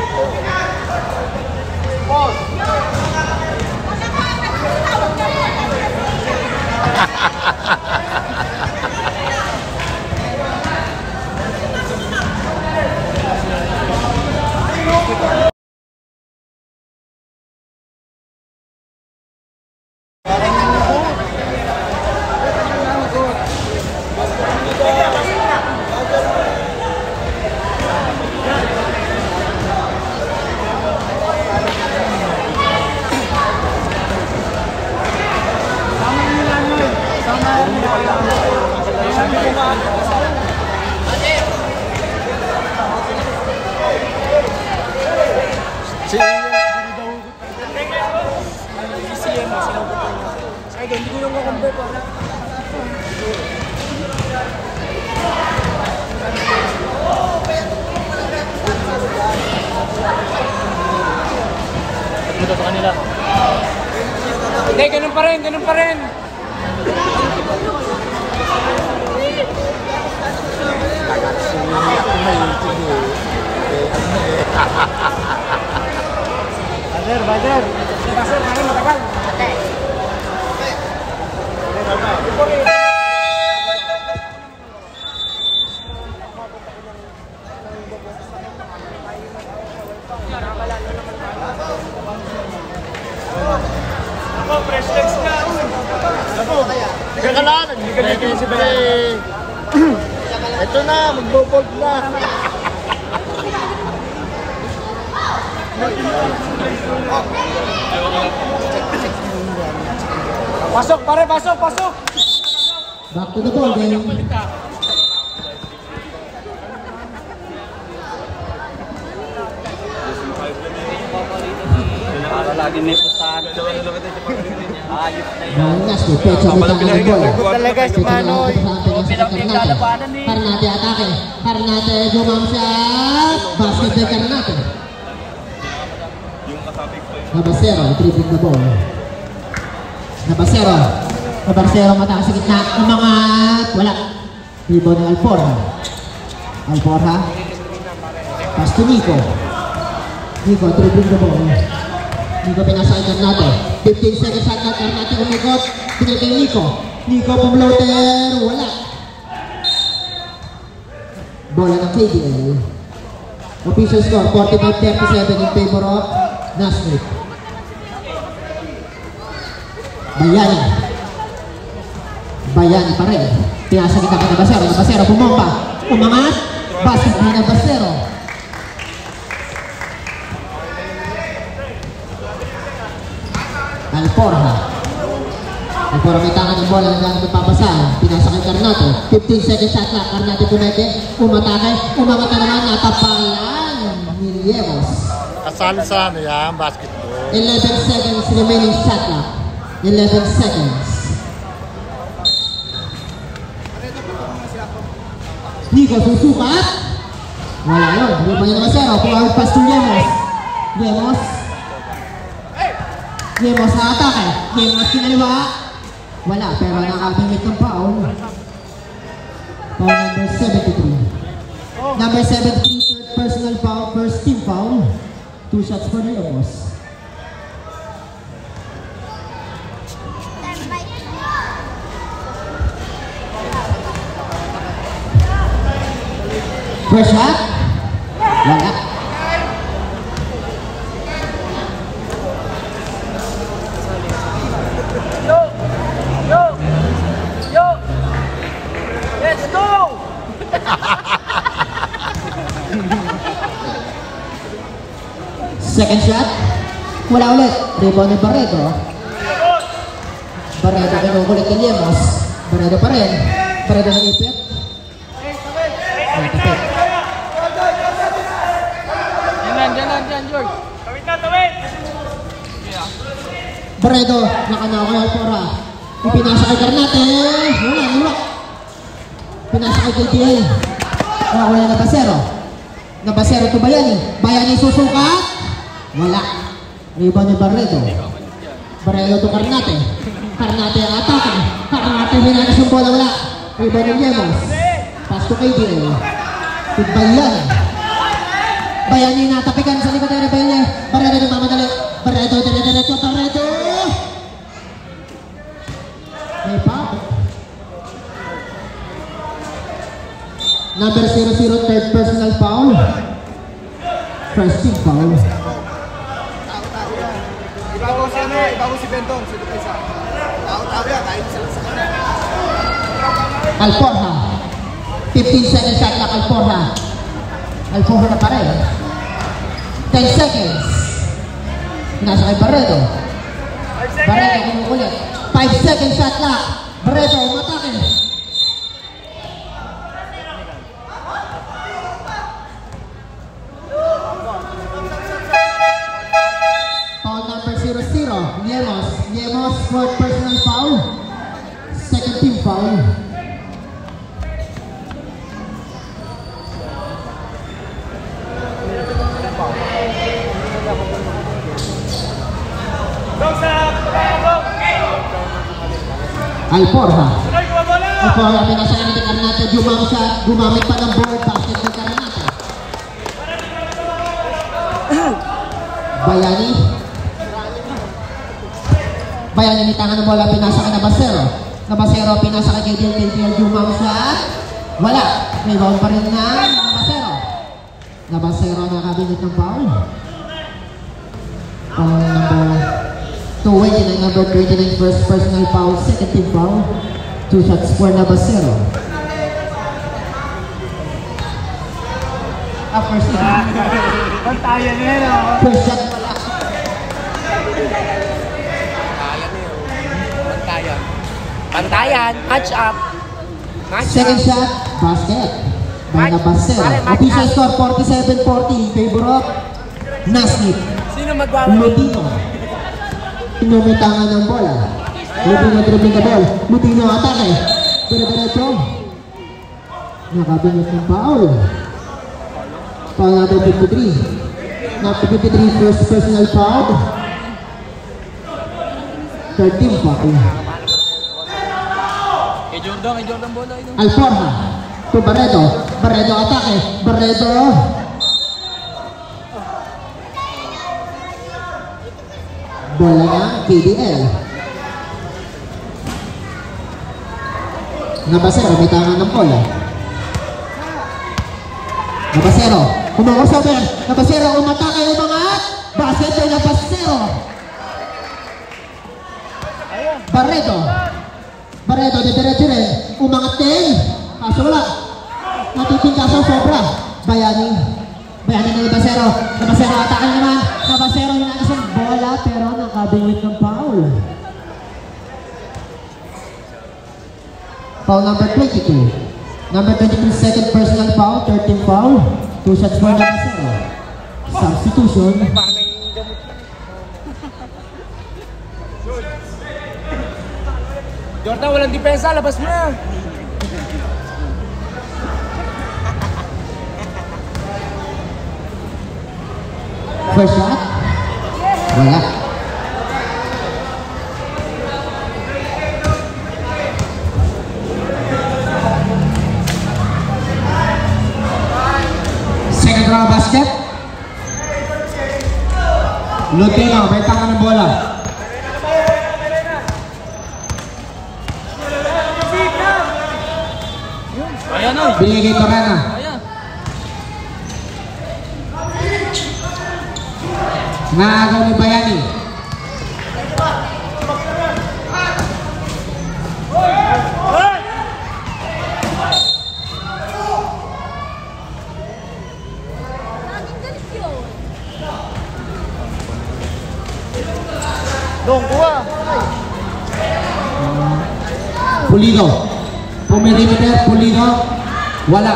Si hindi ko yung kakumbe pa. Punta sa kanila. Hindi, ganun pa rin, ganun pa rin. Bader, bader. Kasi parang matagal. Ako, fresh legs ka. Ako, hindi ka lang, nagbigay kayo si Bray. Ito na, magbo-bolt na. Pasok, pare, pasok, pasok. Back to the ball game. Para lagi may pustahan. Ayos na yun. Malingas ni Pecho may tangan ball. Talaga si Manoy. Bilang pinaglalabanan eh. Karnate atake. Karnate gumam shot. Basket by Karnate. Nabasero, dribbling the ball. Nabasero. Nabasero mataas sa gitna. Umangat. Wala. Rebound ni Alforja. Alforja. Pass to Nico. Nico, dribbling the ball. Nico pinasa kay Carnate. fifteen seconds shot clock. Carnate umikot. Pinay kay Nico. Nico pumloader. Wala. Bola ng K D A. Official score, forty-five thirty-seven in favor of Nasmith. Bayani. Bayani pa rin. Pinasa kita kay Nabasero. Nabasero pumompa. Umangat. Basket ni Nabasero. Alforja. Alforja may tangan ng bola na nagpapasahan. Pinasa kay Carnate. fifteen seconds shot clock. Carnate pumeke. Umatake. Umangat na naman. Natapayan ni Liemos. Kasali sa ano yan, basketball. eleven seconds remaining shot clock. eleven seconds. Nico susukat. Wala yun. Hindi pa niya naman zero. Forward pass to Liemos. Liemos. Liemos na atake. Liemos kinaliwa. Wala. Pero nakabimit ng foul. Foul number seventy-three. Number seventy-three, third personal foul. First team foul. Two shots for Liemos. First shot. Wala. Yo! Yo! Yo! Let's go! Second shot. Wala ulit. Rebound ni Barreto. Barreto kinukulit ni Liemos. Barreto pa rin. Barreto nag-ipit. Natipit. Diyan, diyan, diyan, George. Tawid na, tawid! Barreto. Nakanaw kay Alforja. Ipinasa kay Carnate. Wala. Wala. Pinasa kay K D A. Wala. Wala na Basero. Na Basero to Bayani. Bayani susukat. Wala. Rebound ni Barreto. Barreto to Carnate. Carnate ang atake. Carnate hinanas yung bola. Wala. Rebound ni Liemos. Pass to K D A. To Bayani. Bayani natapikan sa likod ng Rebelde. Barreto nagmamadali. Barreto, dire-diretso. Barreto. May pop. Number zero zero, third personal foul. First team foul. Ibabaw si ano, ibabaw si Bentong, si Lupesa. Tao-tao yan, kahit sila sa kanya. Alforja. fifteen seconds shot clock. Alforja. Alforja na pa rin. ten seconds. Nasa kay Barreto. Barreto kinukulit. five seconds shot clock. Barreto umatake. Foul number zero zero. Liemos. Liemos for personal foul. Second team foul. Alforja. Alforja pinasa ka ng Carnate. Gumamit siya. Gumamit pa ng board basket ng Carnate. Bayani. Bayani may tangan ng bola. Pinasa ka na Basero. Na Basero pinasa ka kay Diel. Kay Diel gumamit siya. Wala. May bound pa rin na Basero. Na Basero nakabinit ng foul. Foul number twenty-nine, number twenty-nine, first personal foul, second team foul. Two shots for Nabasero. Ah, first shot. Pantayan niya, no? First shot wala. Pantayan. Pantayan. Match up. Match Second up. shot, basket. By Nabasero. Official score forty-seven forty in favor of Nasmith. Sino magwawala? Lutino. Inumitangan ng bola. Lutino dribbling the ball. Lutino atake. Dire-diretso. Nakabinit ng foul. Foul number fifty-three. Number fifty-three, first personal foul. Third team foul. Kay Jordan, kay Jordan bola ito. Alforja. To Barreto. Barreto atake. Barreto. Bola ng K D L. Nabasero, may tangan ng bola. Nabasero, kumakosover. Nabasero, umatake yung mga basket ay Nabasero. Barreto. Barreto, didiretso rin. Umangat din. Kaso wala. Natitingkaso sobra. Bayani. Bayani ng Nabasero. Nabasero, atake naman. Nabasero yung nakasang bola pero nakabingwit ng foul. Foul number twenty-two. Number twenty-two, second personal foul, thirteen foul. Two shots for Nabasero. Substitution. Jordan, walang depensa. Labas mo na. First shot. Wala. Second round basket. Lutino, may tangan ng bola. Ayan o. Binigay Torana. Ayan. Naagaw ni Bayani. Dong, kuha. Pulido. Pumilimeter, Pulido. Wala.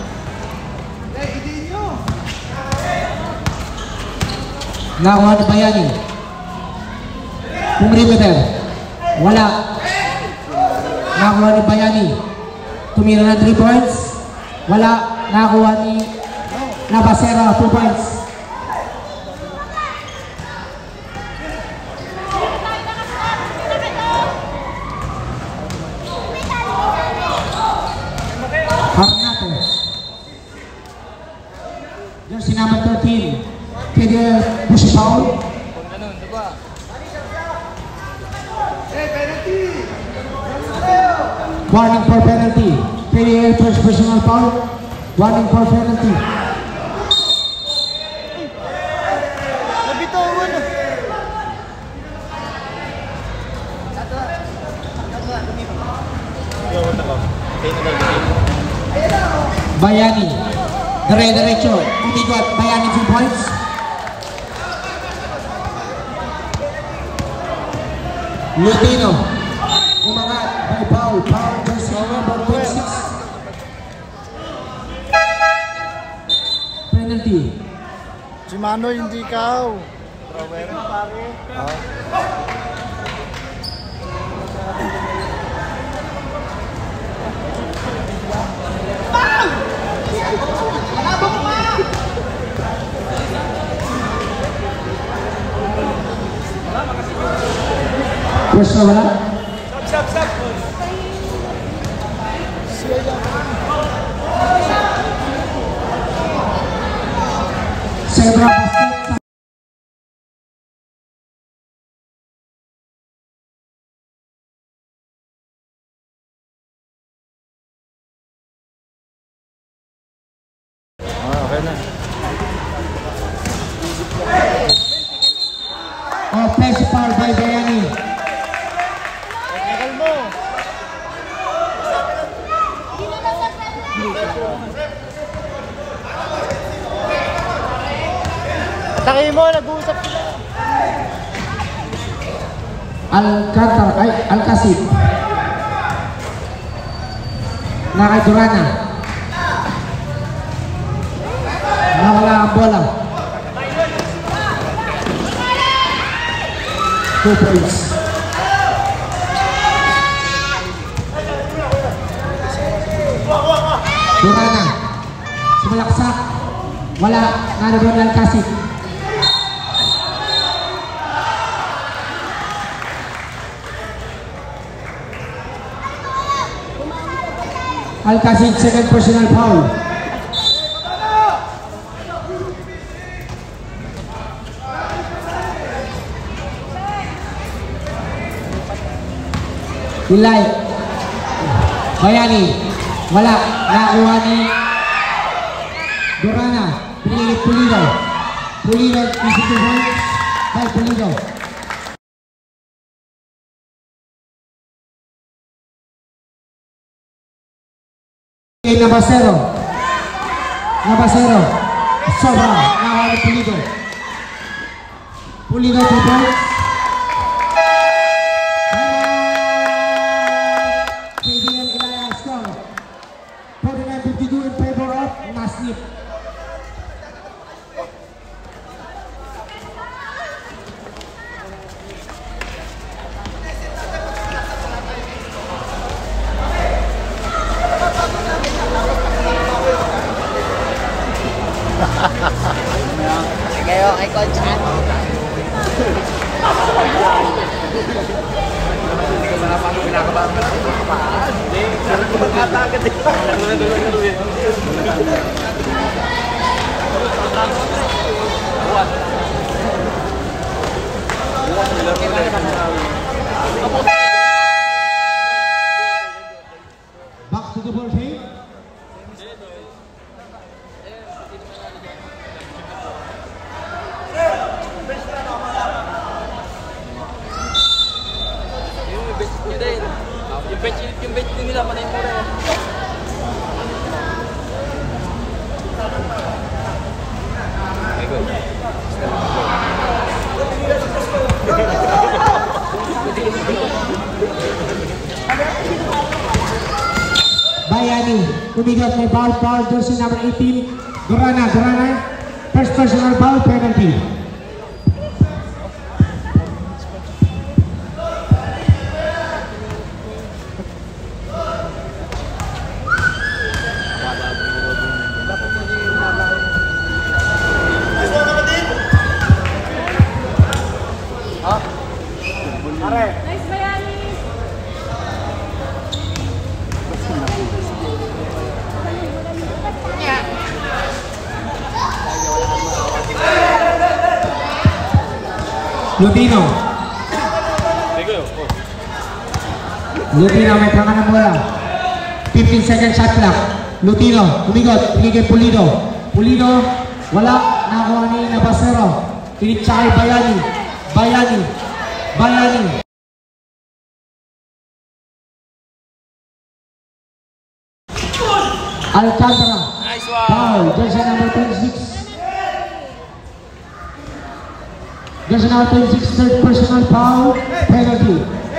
Nakuha ni Bayani. Pumilimeter. Wala. Nakuha ni Bayani. Tumira ng three points. Wala. Nakuha ni Nabasero, two points. Jersey number thirteen, K D L Bushi Paul. Warning for penalty. K D L first personal foul. Warning for penalty. Nabitawan na. Bayani. Dire-diretso. Umigot. Bayani two points. Lutino. Umangat. By Paul. Paul jersey number twenty-six. Penalty. Si Mano hindi ikaw. First na wala. Sab, sab, sab. Second round basket. Ah, okay na. Offensive foul by Bayani. Tagal mo. Atake mo, nag-uusap sila. Alcantara, ay, Alcacid. Nakay Durana. Nawala ang bola. Two points. Durana. Sumalaksak. Wala. Naroon ng Alcacid. Alcacid, second personal foul. Pilay. Bayani. Wala. Nakuha ni Durana. Binigay Pulido. Pulido. twenty-two points. Kay Pulido. Nabasero. Nabasero. Sobra. Nakuha ni Pulido. Pulido two points. K D M Ilaya score. forty-nine fifty-two in favor of Nasnip. Kayo, kay Coach An. Back to the ball game. Yung bench, yung bench din nila, panay mura. Bayani, kumigot may foul, foul, jersey number eighteen, Durana, Durana, first personal foul, penalty. Nice, Bayani. Lutino. Lutino may tangan ng bola. fifteen second shot clock. Lutino, kumigot, binigay Pulido. Pulido, wala, nakuha ni Nabasero. Pinitsa kay Bayani. Bayani. Bayani. Alcantara. Nice one. Foul, jersey number twenty-six. Jersey number twenty-six, third personal foul, penalty.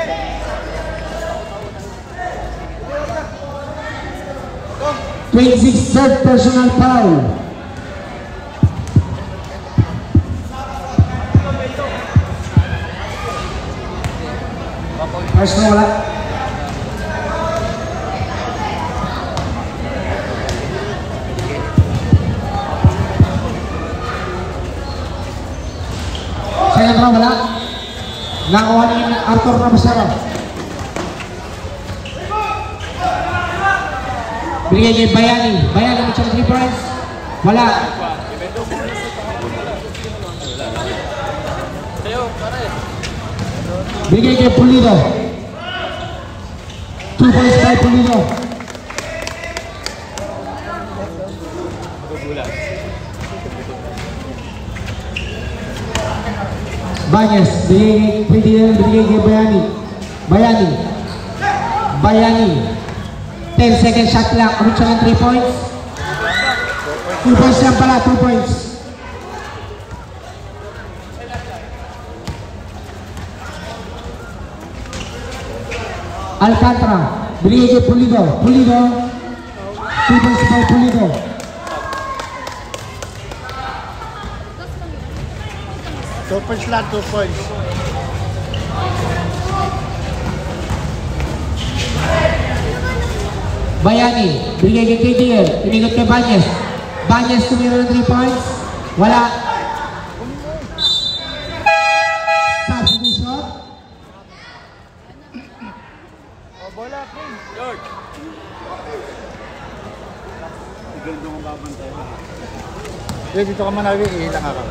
twenty-six, third personal foul. Personal wala. Saya tahu wala. Nakuha ni Arthur Nabasero. Binigay kay Bayani. Bayani may three points. Wala. Binigay kay Pulido. Two points kay Pulido. Banyes, binigay kay Bayani. Bayani. Bayani. ten second shot lang. Ano siya ng three points? two points lang pala, two points. Alcantara, binigay kay Pulido. Pulido. two points by Pulido. Two points lang, two points. Bayani, binigay kay K D L, pinigot kay Banyes. Banyes tumira ng three points. Wala. Substitution. George. Wait, dito ka manawi, ilang ako.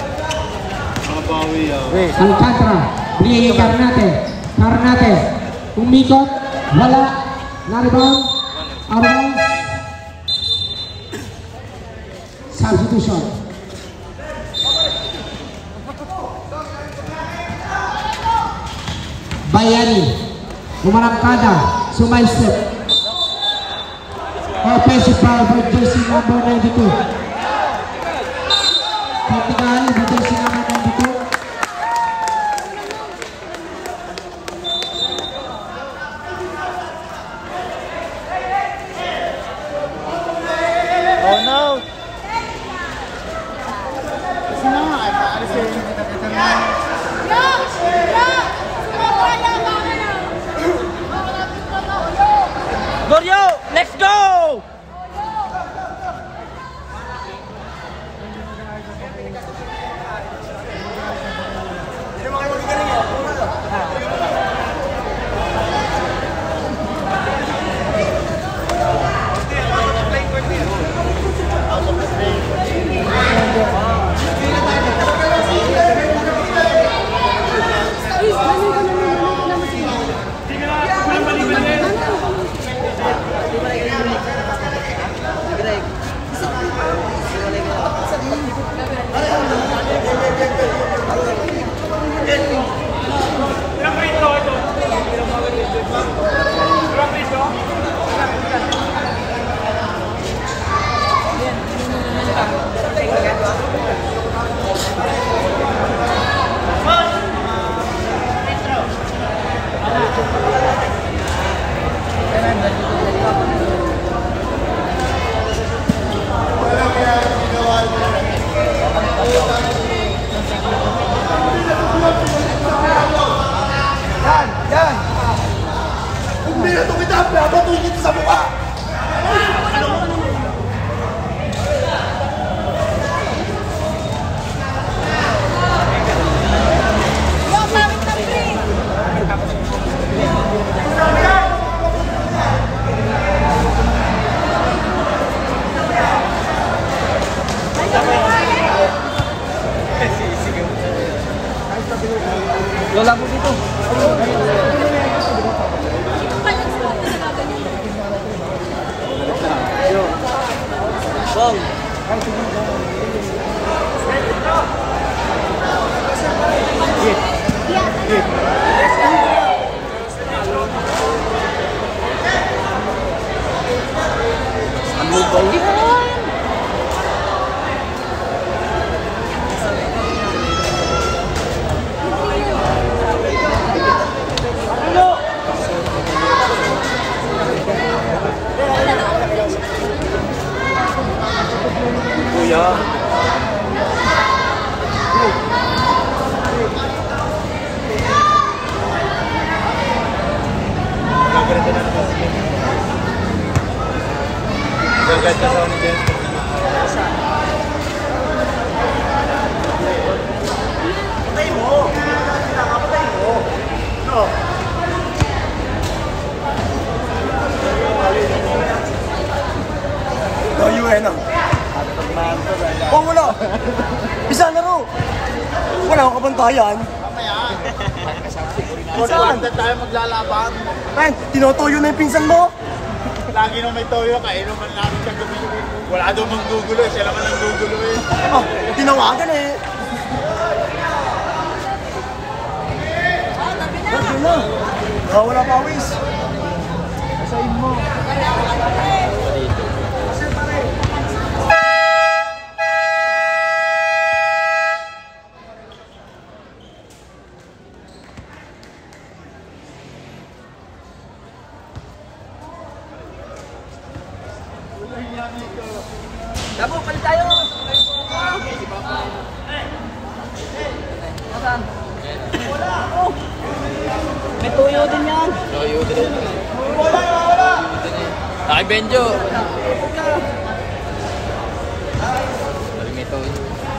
Mga bawi ah. Wait, Alcantara, binigay kay Carnate. Carnate. Umikot, wala, na-rebound, out of bounds. Substitution. Bayani, umarangkada, sumay step. Offensive foul for jersey number ninety-two. Technical for jersey number ninety-two. Oh no! Kasi na nga, ay paalis eh. Goryo, let's go! Yan! Yan! Kung hindi na ito kita, pinapatuloy kita sa mukha! Lola po dito. Bong. Kuya! Gaganda na naman sige. Gaganda sa ni Ben. Patay mo! Nakapatay mo! No! No, you eh, no? Oh, wala! Bisa na ro! Wala akong kabantayan. Mamaya. Saan? Saan tayo maglalaban? Man, tinotoyo na yung pinsan mo. Lagi nang may toyo, kainom man namin sa gabi. Wala daw manggugulo, siya naman ang gugulo eh. Oh, tinawagan eh. Sabi na. Oh, wala pa wis. Kasain mo. Dabo, palit tayo! Nasaan? Oh! May tuyo din yan! Tuyo din. Laki Benjo! Bali may tuyo.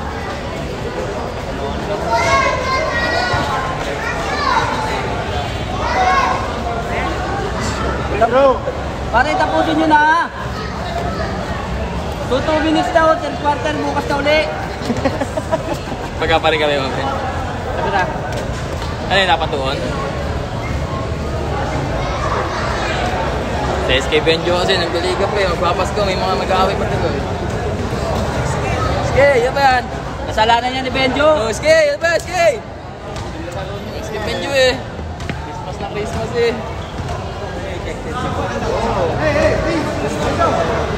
Bro! Para itapusin nyo na! two minutes daw, third quarter, bukas na uli. Pagka pa rin kami, okay. Sabi na. Ano yung napatuon? Sa S K Benjo kasi nagbaliga pa eh. Magpapasko, may mga mag-aaway pa tuloy. S K, yan ba yan? Kasalanan niya ni Benjo. Oh, S K, yan ba? S K! S K Benjo eh. Christmas na Christmas eh. Hey, hey, please! Let's go!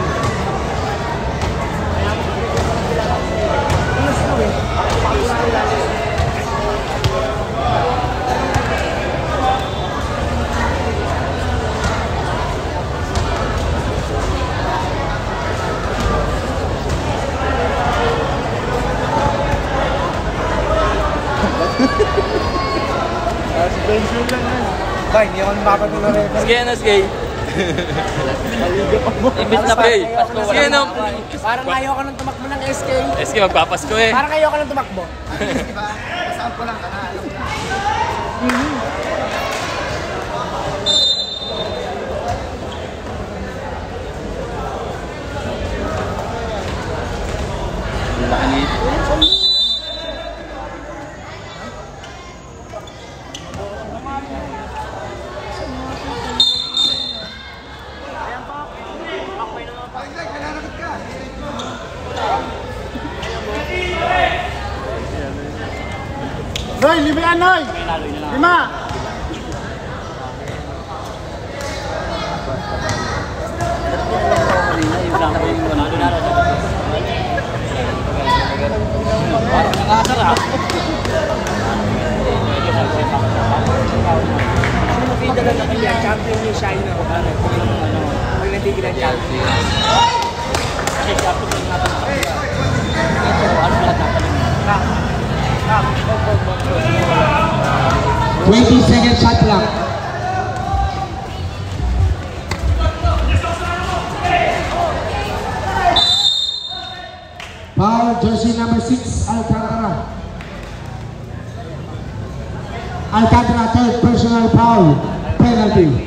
Ba, hindi ako nakapagod na rin. S K na S K. Imbis na pa. S K na. Parang ayaw ka nang tumakbo ng S K. S K magpapasko eh. Parang ayaw ka nang tumakbo. Diba? Masaan ko lang ka na. Alam mo na. Noy, lima yan, Noy! Lima! Parang nangasar ah. Nakita lang natin yan, champion yung China. Pag natigil ang champion. twenty second shot clock. Foul, jersey number six, Alcantara. Alcantara, third personal foul, penalty.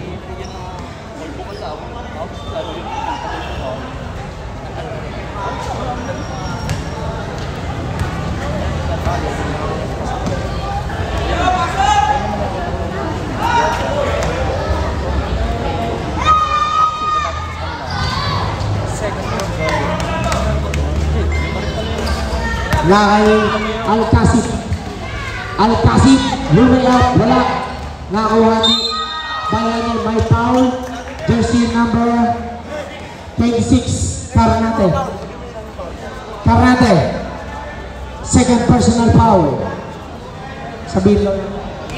Nakay Al-Kasip. Al-Kasip, lumay out, wala. Nakakuha ni Bayani, may foul. Jersey number twenty-six, Carnate. Carnate. Second personal foul. Sabihin lang.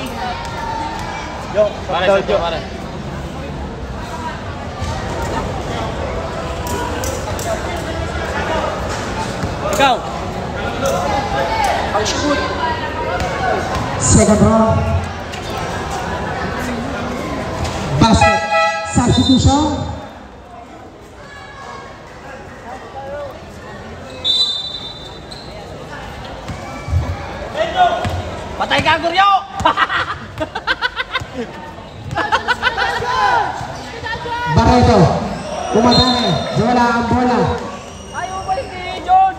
Yo, Pare, sa pare. Ikaw. pag-shoot. Second round. Basket. Substitution. Patay ka, Guryo! Barreto. Kumadami. Wala ang bola. Ayaw mo balik ni John!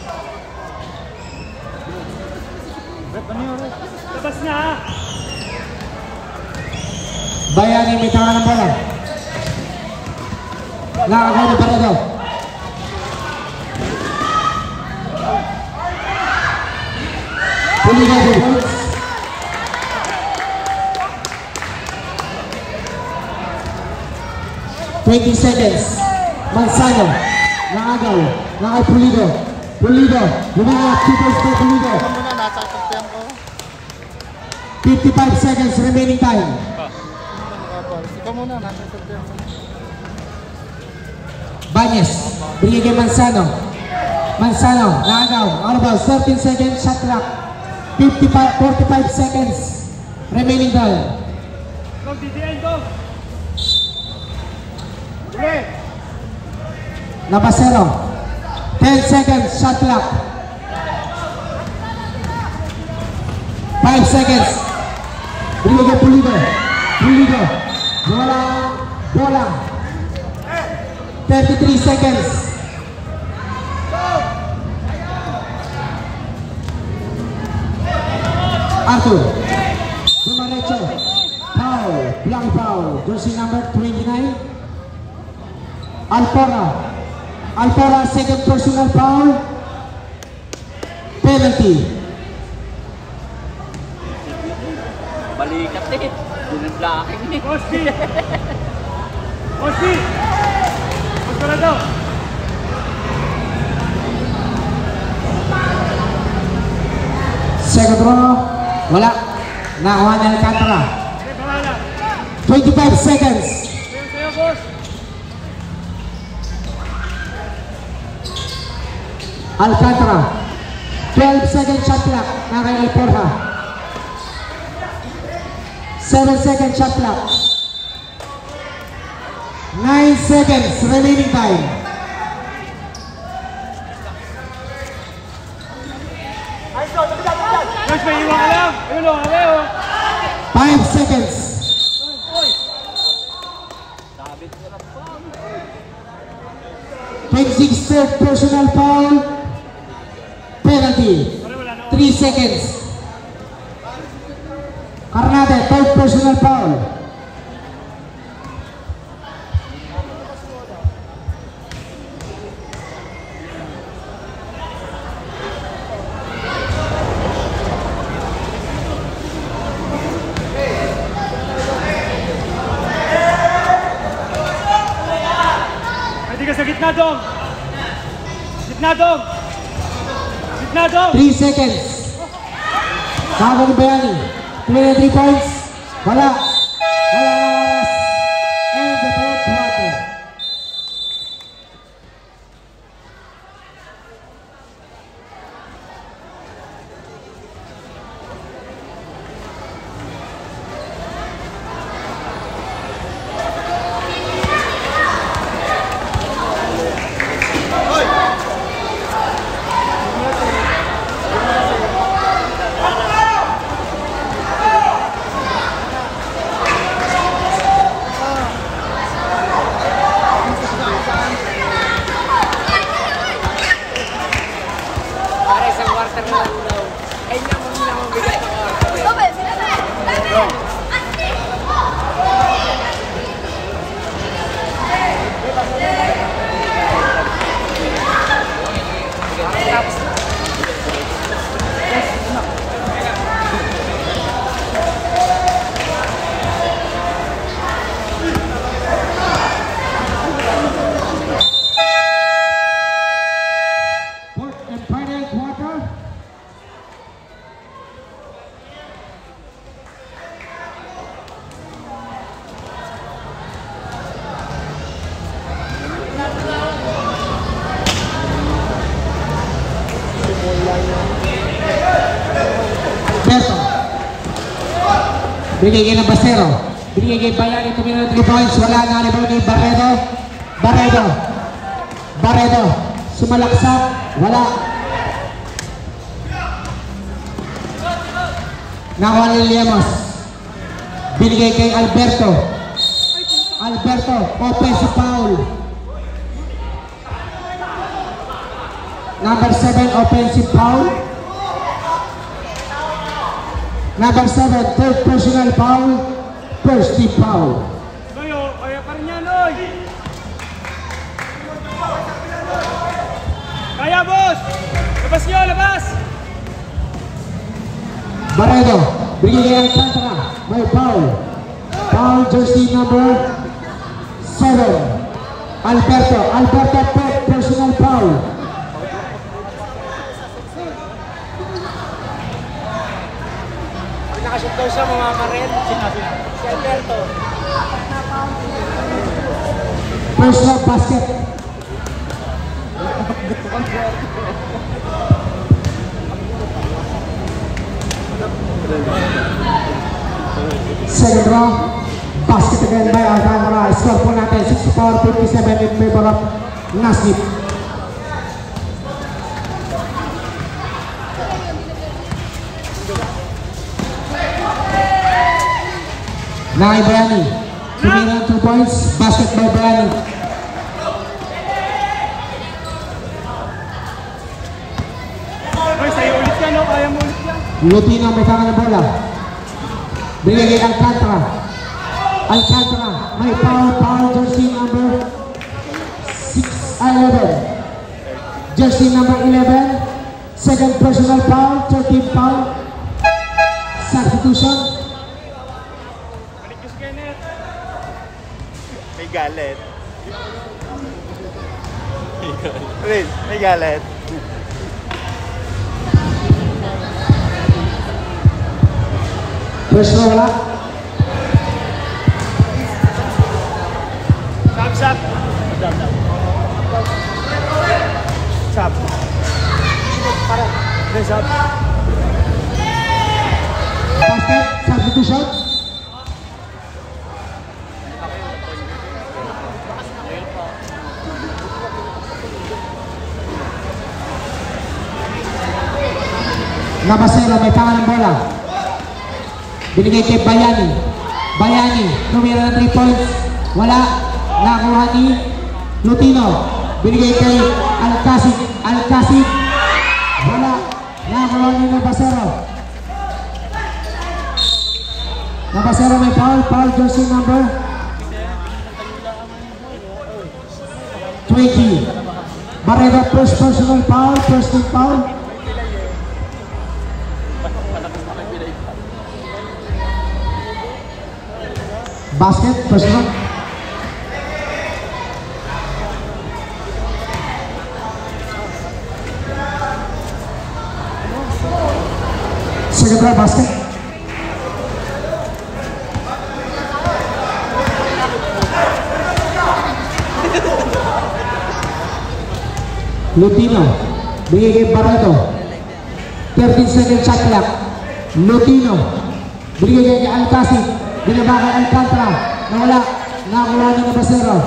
Labas na! Bayani may tangan ng bola. Nakagawa ni Barreto. Puligan the points. twenty seconds. Manzano. Nakagaw. Nakay Pulido. Pulido. Lumakas. two points for Pulido. Ikaw muna, nasa kapatyan ko. fifty-five seconds remaining time. Ikaw muna, nasa kapatyan ko. Banyes. Bigay kay Manzano. Manzano. Nakagaw. Out of bounds. thirteen seconds. Shot clock. fifty-five, forty-five seconds remaining time. Go, D D N, go! Napasero. ten seconds shot clock. five seconds. Bigay Pulido. Pulido. Wala bola. thirty-three seconds. Arthur. Dumarecho. Foul. Blank foul. Jersey number twenty-nine. Alpora. Alpora, second personal foul. Penalty. Balikat eh. Yun ang blocking eh. Oski! Oski! Oski na daw! Second row. Wala. Nakuha na Alcantara. Okay, bahala. twenty-five seconds. Sayo, sayo, boss! Alcantara. twelve second shot clock. Na kay Alpora. seven second shot clock. nine seconds remaining time. Guys, may iwan ka lang! Ayun o, ayun o! five seconds. twenty-six third personal foul. Penalty. three seconds. Carnate, third personal foul. Pwede ka sa gitna, Dong! Gitna, Dong! Gitna, Dong! three seconds. Bago ni Bayani. twenty-three points. Wala. Wala na oras. And the third quarter. Fourth and final quarter. Alberto. Binigay kay ng Bastero. Binigay kay Bayani. Tumira ng three points. Wala na. Rebound kay Barredo. Barredo. Barredo. Sumalaksak. Wala. Nakuha ni Lemos. Binigay kay Alberto. Alberto. Offensive foul. Number seven. Offensive foul. Number seven, third personal foul, first team foul. Sayo, kaya pa rin yan, oy! Kaya, boss! Labas nyo, labas! Barredo, bigyan kay Alcantara, may foul. Foul jersey number seven. Alberto, Alberto, third personal foul. Nakashoot daw siya mga karel. Si Alberto. First love basket. Second row, basket again by Alcantara. Score po natin sixty-four fifty-seven in favor of Nasib. Nai Bayani, tumira two points, basket by Bayani. Oy, sa'yo ulit yan, no? Kaya mo ulit yan. Lutino may kaka ng bola. Bigay kay Alcantara. Alcantara, may foul, foul jersey number eleven. Jersey number eleven. Second personal foul, thirteenth foul. Substitution. May galit. Rin, may galit. First row wala. Sap, sap. Sap. Parang. Sap. Basket, substitution. Nabasero, may tangan ng bola. Binigay kay Bayani. Bayani, tumira ng three points. Wala. Nakuha ni Lutino. Binigay kay Alcacid. Alcacid. Wala. Nakuha ni Nabasero. Nabasero may foul. Foul jersey number twenty. Barreda first personal foul. First team foul. Basket, first one. Second round basket. Lutino, bigay kay Barreto. thirteen second shot clock. Lutino, bigay kay Alcacid. Binabakan Alcantara, nawala, nakuha ni Nabasero.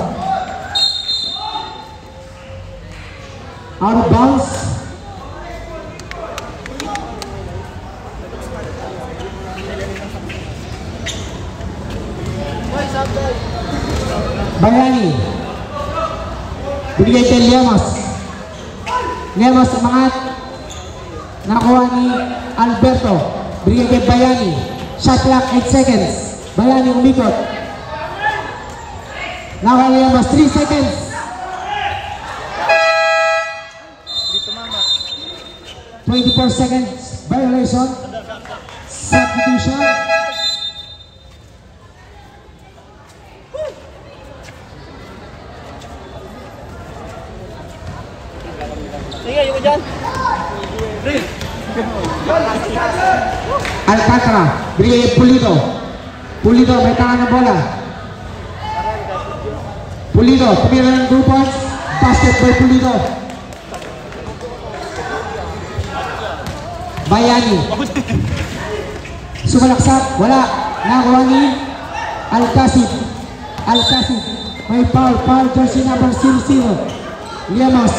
Out of bounds. Bayani, binigay kay Llamas. Llamas umangat, nakuha ni Alberto. Binigay kay Bayani. Shot clock eight seconds. Bayani umikot. Nakuha mas three seconds. twenty-four seconds. Violation. Substitution. Sige, yung dyan. Alcantara. Binigay Pulido. Pulido, may tangan ng bola. Pulido, tumira ng two points. Basket by Pulido. Bayani. Sumalaksak, wala. Nakuha ni Alcacid. Alcacid, may foul. Foul jersey number zero. Llamas.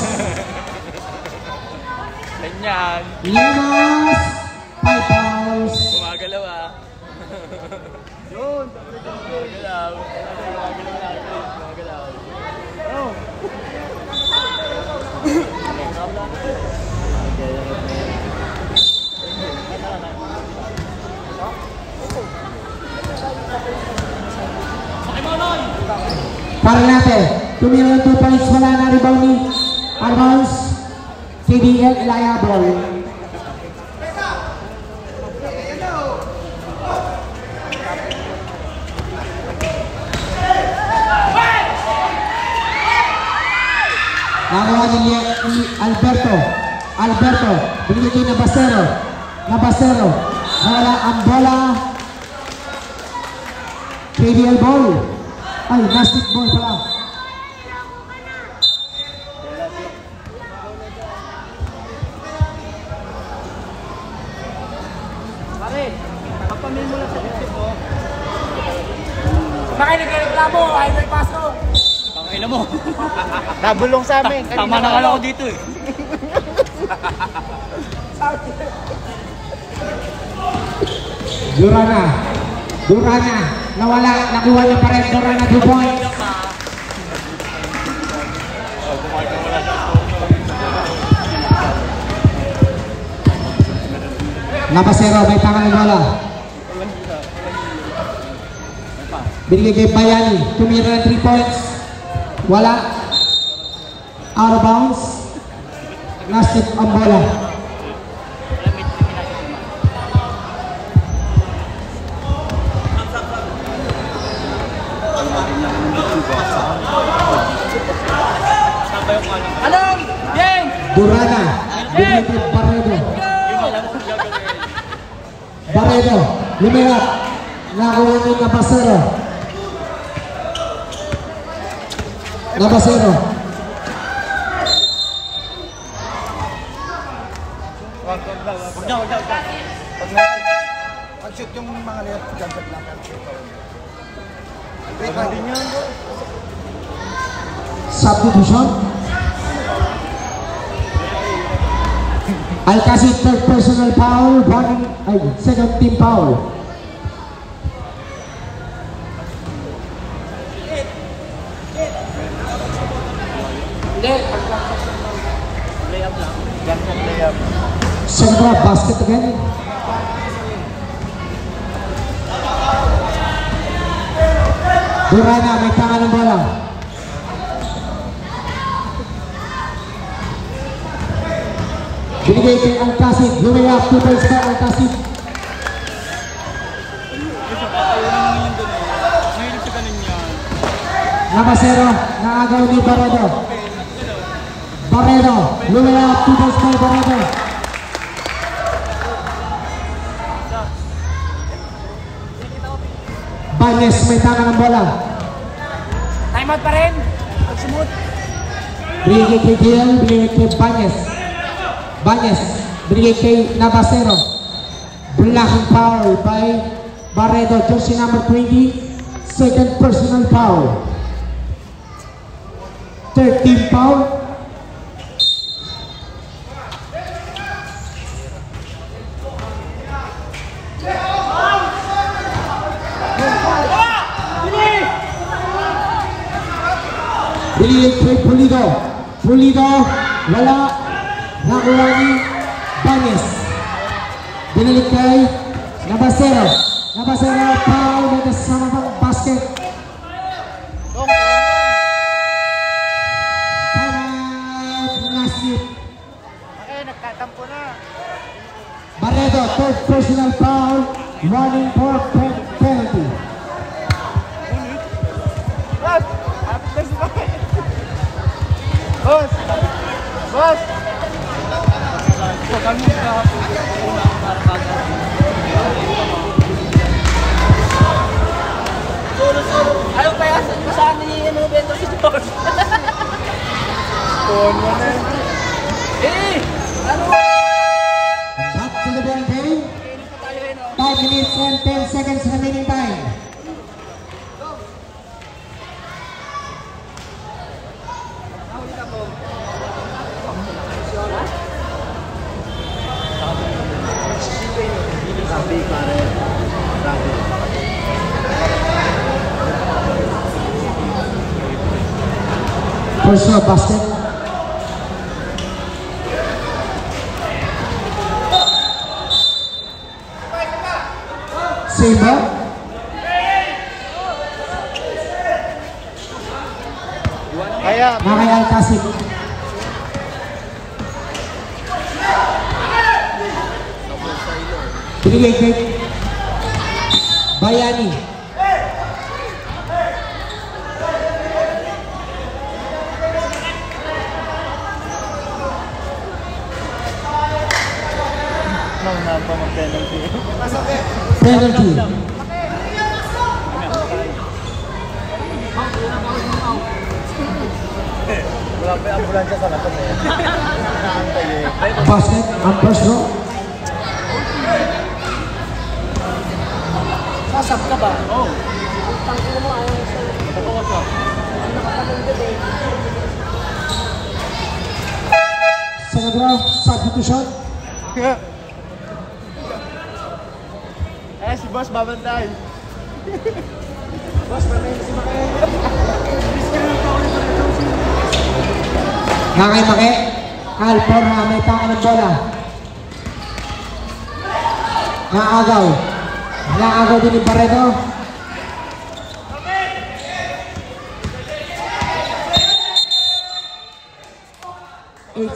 Ganyan. Llamas. Five fouls. Gumagalaw ah. Yun. Gumagalaw. Gumagalaw. Oh. Para natin, tumira ng two points, wala na rebound ni Armans. K D L Reliable. Nakuha ni Alberto. Alberto, binigay kay Nabasero. Nabasero, nawala ang bola. K D L ball. Ay, plastic ball pala. Pare, pagpamil mo lang sa dito mo. Bakit nagreklamo? Ay, may paso. Tangina mo. Nabulong sa amin. Tama na ako dito eh. Durana. Durana. Nawala. Nakuha niya pa rin. Durana two points. Nabasero. May tangan ng bola. Binigay kay Bayani. Tumira ng three points. Wala. Out of bounds. Last tip ang bola. Alam! Yang! Durana. Binigay Barredo. Barredo. Lumirat. Nakuha ni Nabasero. Nabasero. Pag-shoot yung mga layup, jump lang. Substitution. Alcacid third personal foul, one ay, second team foul. Central basket again. Durana, may tangan ng bola. Binigay kay Alcacid. Lumayap, two points kay Alcacid. Nabasero, naagaw ni Barredo. Barredo, lumayap, two points kay Barredo. Banyes, may tangan ng bola. Time out pa rin. Pagsumot. Binigay kay Kiel, binigay kay Banyes. Banyes, binigay kay Nabasero. Blocking foul by Barredo, jersey number twenty. Second personal foul. Third team foul. Binigay kay Pulido. Pulido, wala. Nakuha ni Banyes. Binalik kay Nabasero. Nabasero, foul na kasama pang basket. Timeout, last hit. Okay, nagkatampo na. Barredo, third personal foul, running for pen- penalty. Boss! Happy na si Boss! Boss! Boss! Ayaw pa yasan mo sa akin yung ano, Bento si George. Tuwan mo na yun. Eh! Ano? Back to the ball game. five minutes and ten seconds remaining time. Personal basket. Same ball. Kaya, Nakay Alcacid. Binigay kay Bayani. nauna pa mag-penalty. Penalty. Wala pa yung ambulansya sa labas eh. Nakaantay eh. Basket ang first row. Sasap ka ba? Oo. Tangin mo ayaw sa... Tatawa ka. Nakatagod eh. Second row, substitution. Eh, si boss babantay. Boss, panayin si Makain. Nakay Make. Alporha, may tangan ng bola. Naagaw. Naagaw din ni Barredo.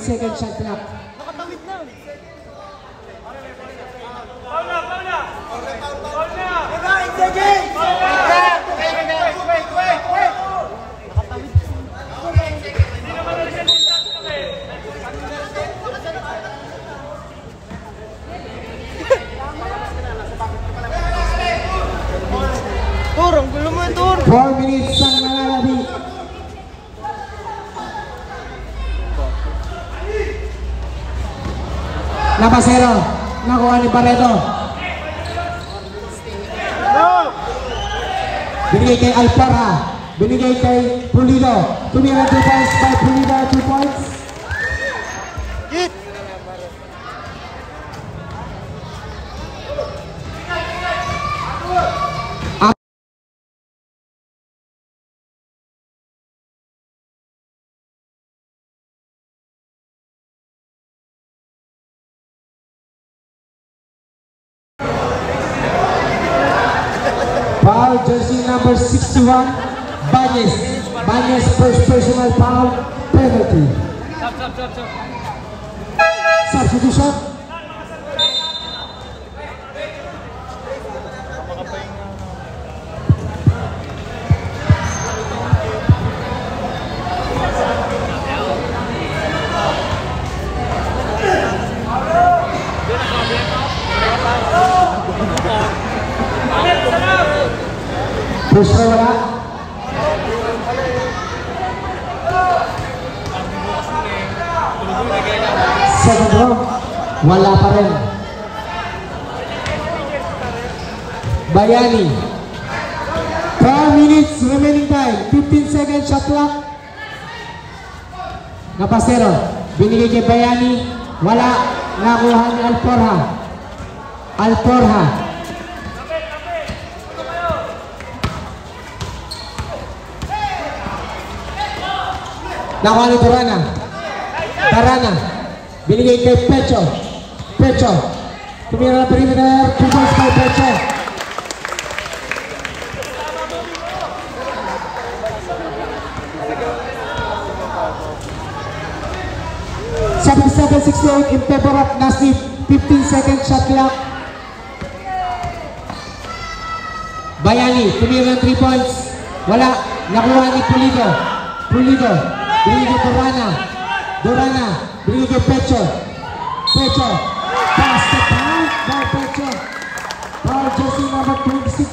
second shot clock. Nakatawid na. Tur, ang gulo mo yung tur. four minutes ang nalalabi. Labasero, nakuha ni Barreto. Binigay kay Alparra, binigay kay Pulido. Tumira two points by Pulido, two points. Hit. Foul, jersey number sixty-one, Banyes. Banyes, first personal foul, penalty. Stop, stop, stop, stop. Substitution. First row wala. Second row, wala pa rin. Bayani. four minutes remaining time. fifteen seconds shot clock. Napasero. Binigay kay Bayani. Wala. Nakuha ni Alporha. Alporha. Nakuha ni Durana. Tarana. Binigay kay Pecho. Pecho. Tumira na perimeter. Two points by Pecho. seventy-seven sixty-eight in favor of Nasib. fifteen second shot clock. Bayani. Tumira na three points. Wala. Nakuha ni Pulido. Pulido. Binigay kay Durana. Durana. Binigay kay Pecho. Pecho. Pass the foul by Pecho. Foul jersey number twenty-six.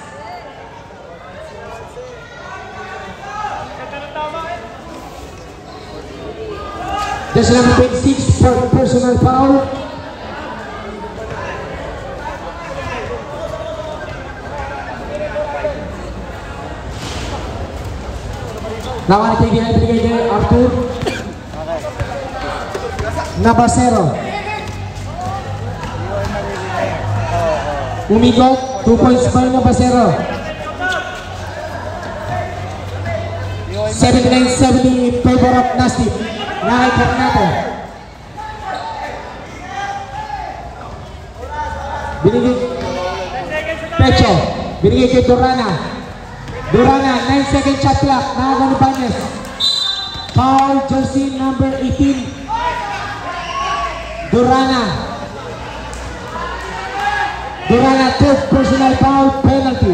Jersey number twenty-six for personal foul. Nawan kay Gina, binigay kay Arthur. Nabasero. Umigot, two points by Nabasero. seventy-nine seventy in favor of Nasib. Nakikita natin. Binigay Pecho. Binigay kay Durana. Durana, nine second shot clock. Nakaga ni Banyes. Foul, jersey number eighteen. Durana. Durana, third personal foul, penalty.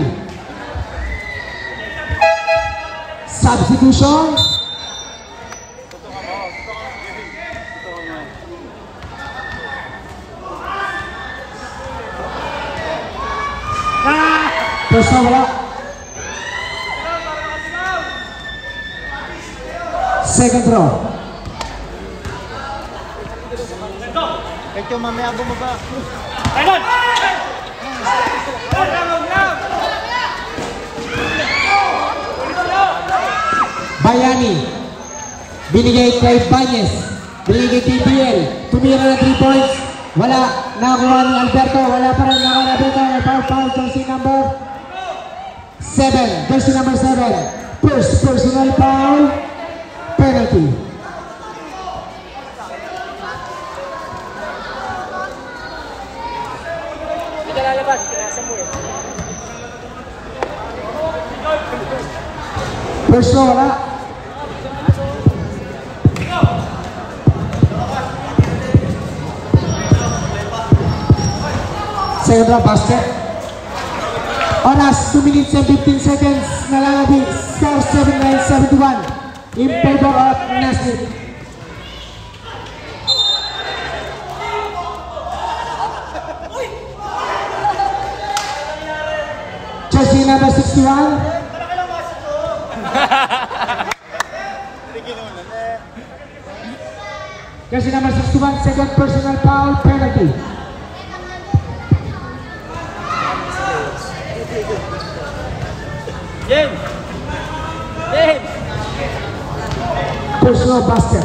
Substitution. First row wala. Second row. Pecho, mamaya bumaba. Ayun! Bayani. Binigay kay Banyes. Binigay kay T B L. Tumira na three points. Wala. Nakakuha ni Alberto. Wala pa rin nakakuha ni Alberto. Foul, foul, jersey number seven. Jersey number seven. First personal foul. Penalty. Hindi ka lalabas, pinasa mo eh. First row wala. second round basket. Oras two minutes and fifteen seconds. Nalalabing score seventy-nine seventy-one in favor of Nasib. Jersey number sixty-one. Jersey number sixty-one, second personal foul penalty. James! James! Personal basket.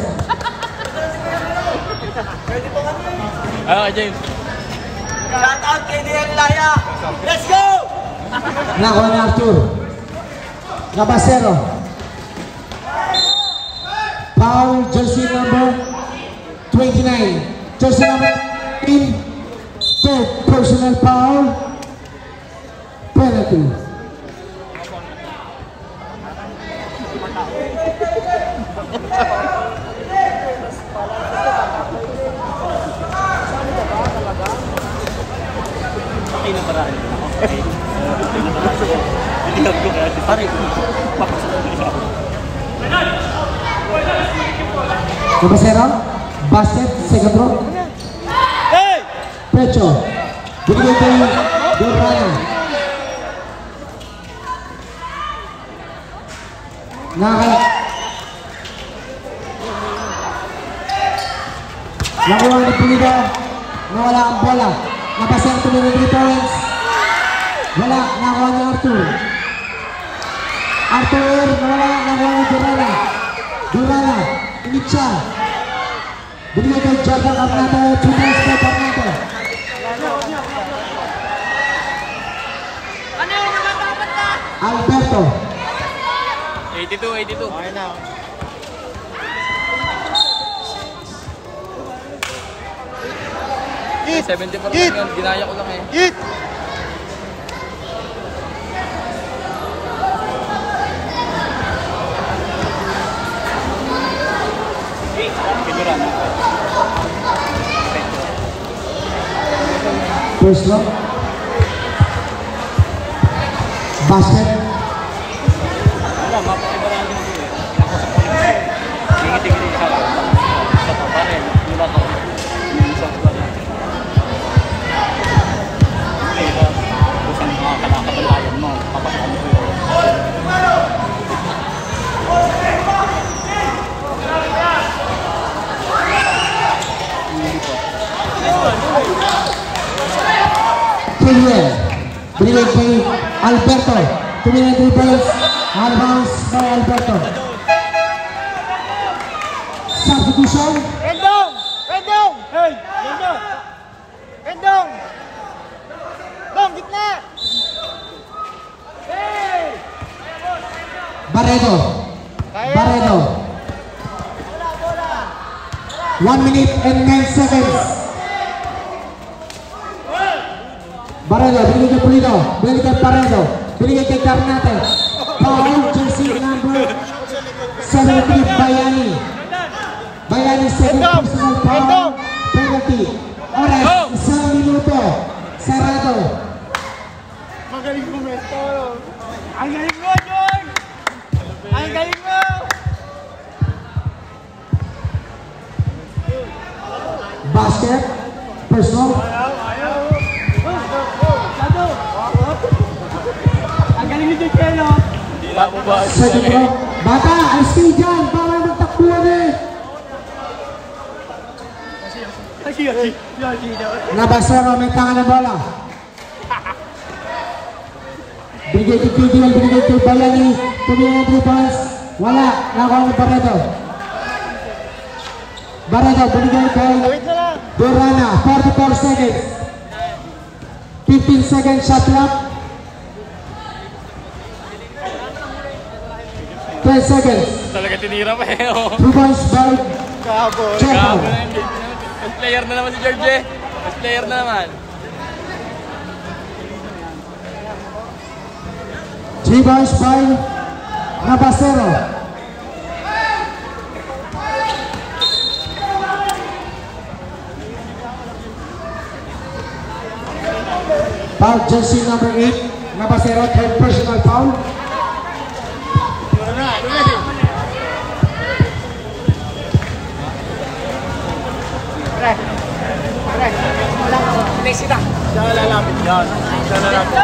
Ah, James. Shout out kay D N Laya. Let's go! Nakuha ni Arthur. Nabasero. Foul, jersey number twenty-nine. Jersey number eighteen. Third personal foul penalty. Okay na paraan. Okay. Hindi ko kaya. Pare, papasok ko siya. Nabasero. Basket, second row. Hey! Pecho. Binigay kay Dorana. Nakakala. Nakuha ni Pulido. Nawala ang bola. Nabasero tuloy ni Torrens. Wala. Nakuha ni Arthur. Arthur. Nawala. Nakuha ni Dorana. Dorana. Init siya. Binigay kay Jordan Carnate. Two points kay Carnate. Alberto. eighty-two, eighty-two. Okay na. Git! seventy-four lang yun, ginaya ko lang eh. Git! First row. Basket. Wala, mapakibaraan din ito eh. Tingin-tingin sa sa pare, wala ka. Minsan ko lang. Kaya, kung saan mga kalakabalayan mo, papasaan ko yun. Killian. Binigay kay Alberto. Tuminan three points. Out of bounds by Alberto. Substitution. Rendong! Rendong! Hey! Rendong! Rendong! Dong, gitna! Hey! Barreto. Barreto. One minute and nine seconds. Barreto, binigay kay Pulido. Binigay kay Barreto. Binigay kay Carnate. Foul, jersey number seventy-three, Bayani. Bayani, second personal foul penalty. Oras, isang minuto. Sarado. Magaling mo, Mesto! Ang galing mo, John! Ang galing mo! Basket, personal. Ang galing ni Jekelo! Second row. Bata, ay stay dyan. Bawal magtakbuhan eh. Yoshi, Yoshi, Yoshi daw. Nabasero, may tangan ng bola. Binigay kay K D L, binigay kay Bayani. Tumingin ng three points. Wala, nakuha ni Barreto. Barreto, binigay kay Dorana. forty-four seconds. fifteen seconds shot clock. ten seconds. Talaga tinira pa eh. oh. Two points by Gago Checo. na yun. Best player na naman si George eh. Best player na naman. Three points by Nabasero. Foul, jersey number eight. Nabasero, third personal foul. Pre. Pre. Next kita. Siya lalapit yan. Siya lalapit.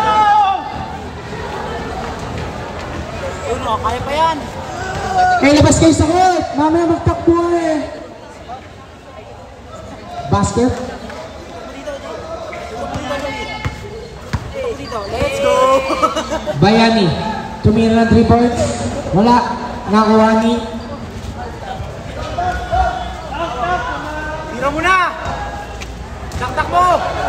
Yun o, kaya pa yan. Kaya labas kayo sa court. Mamaya magtakbo eh. Basket. Let's go! Bayani. Tumira ng three points. Wala. Nakuha ni. Tira mo na! Taktak mo!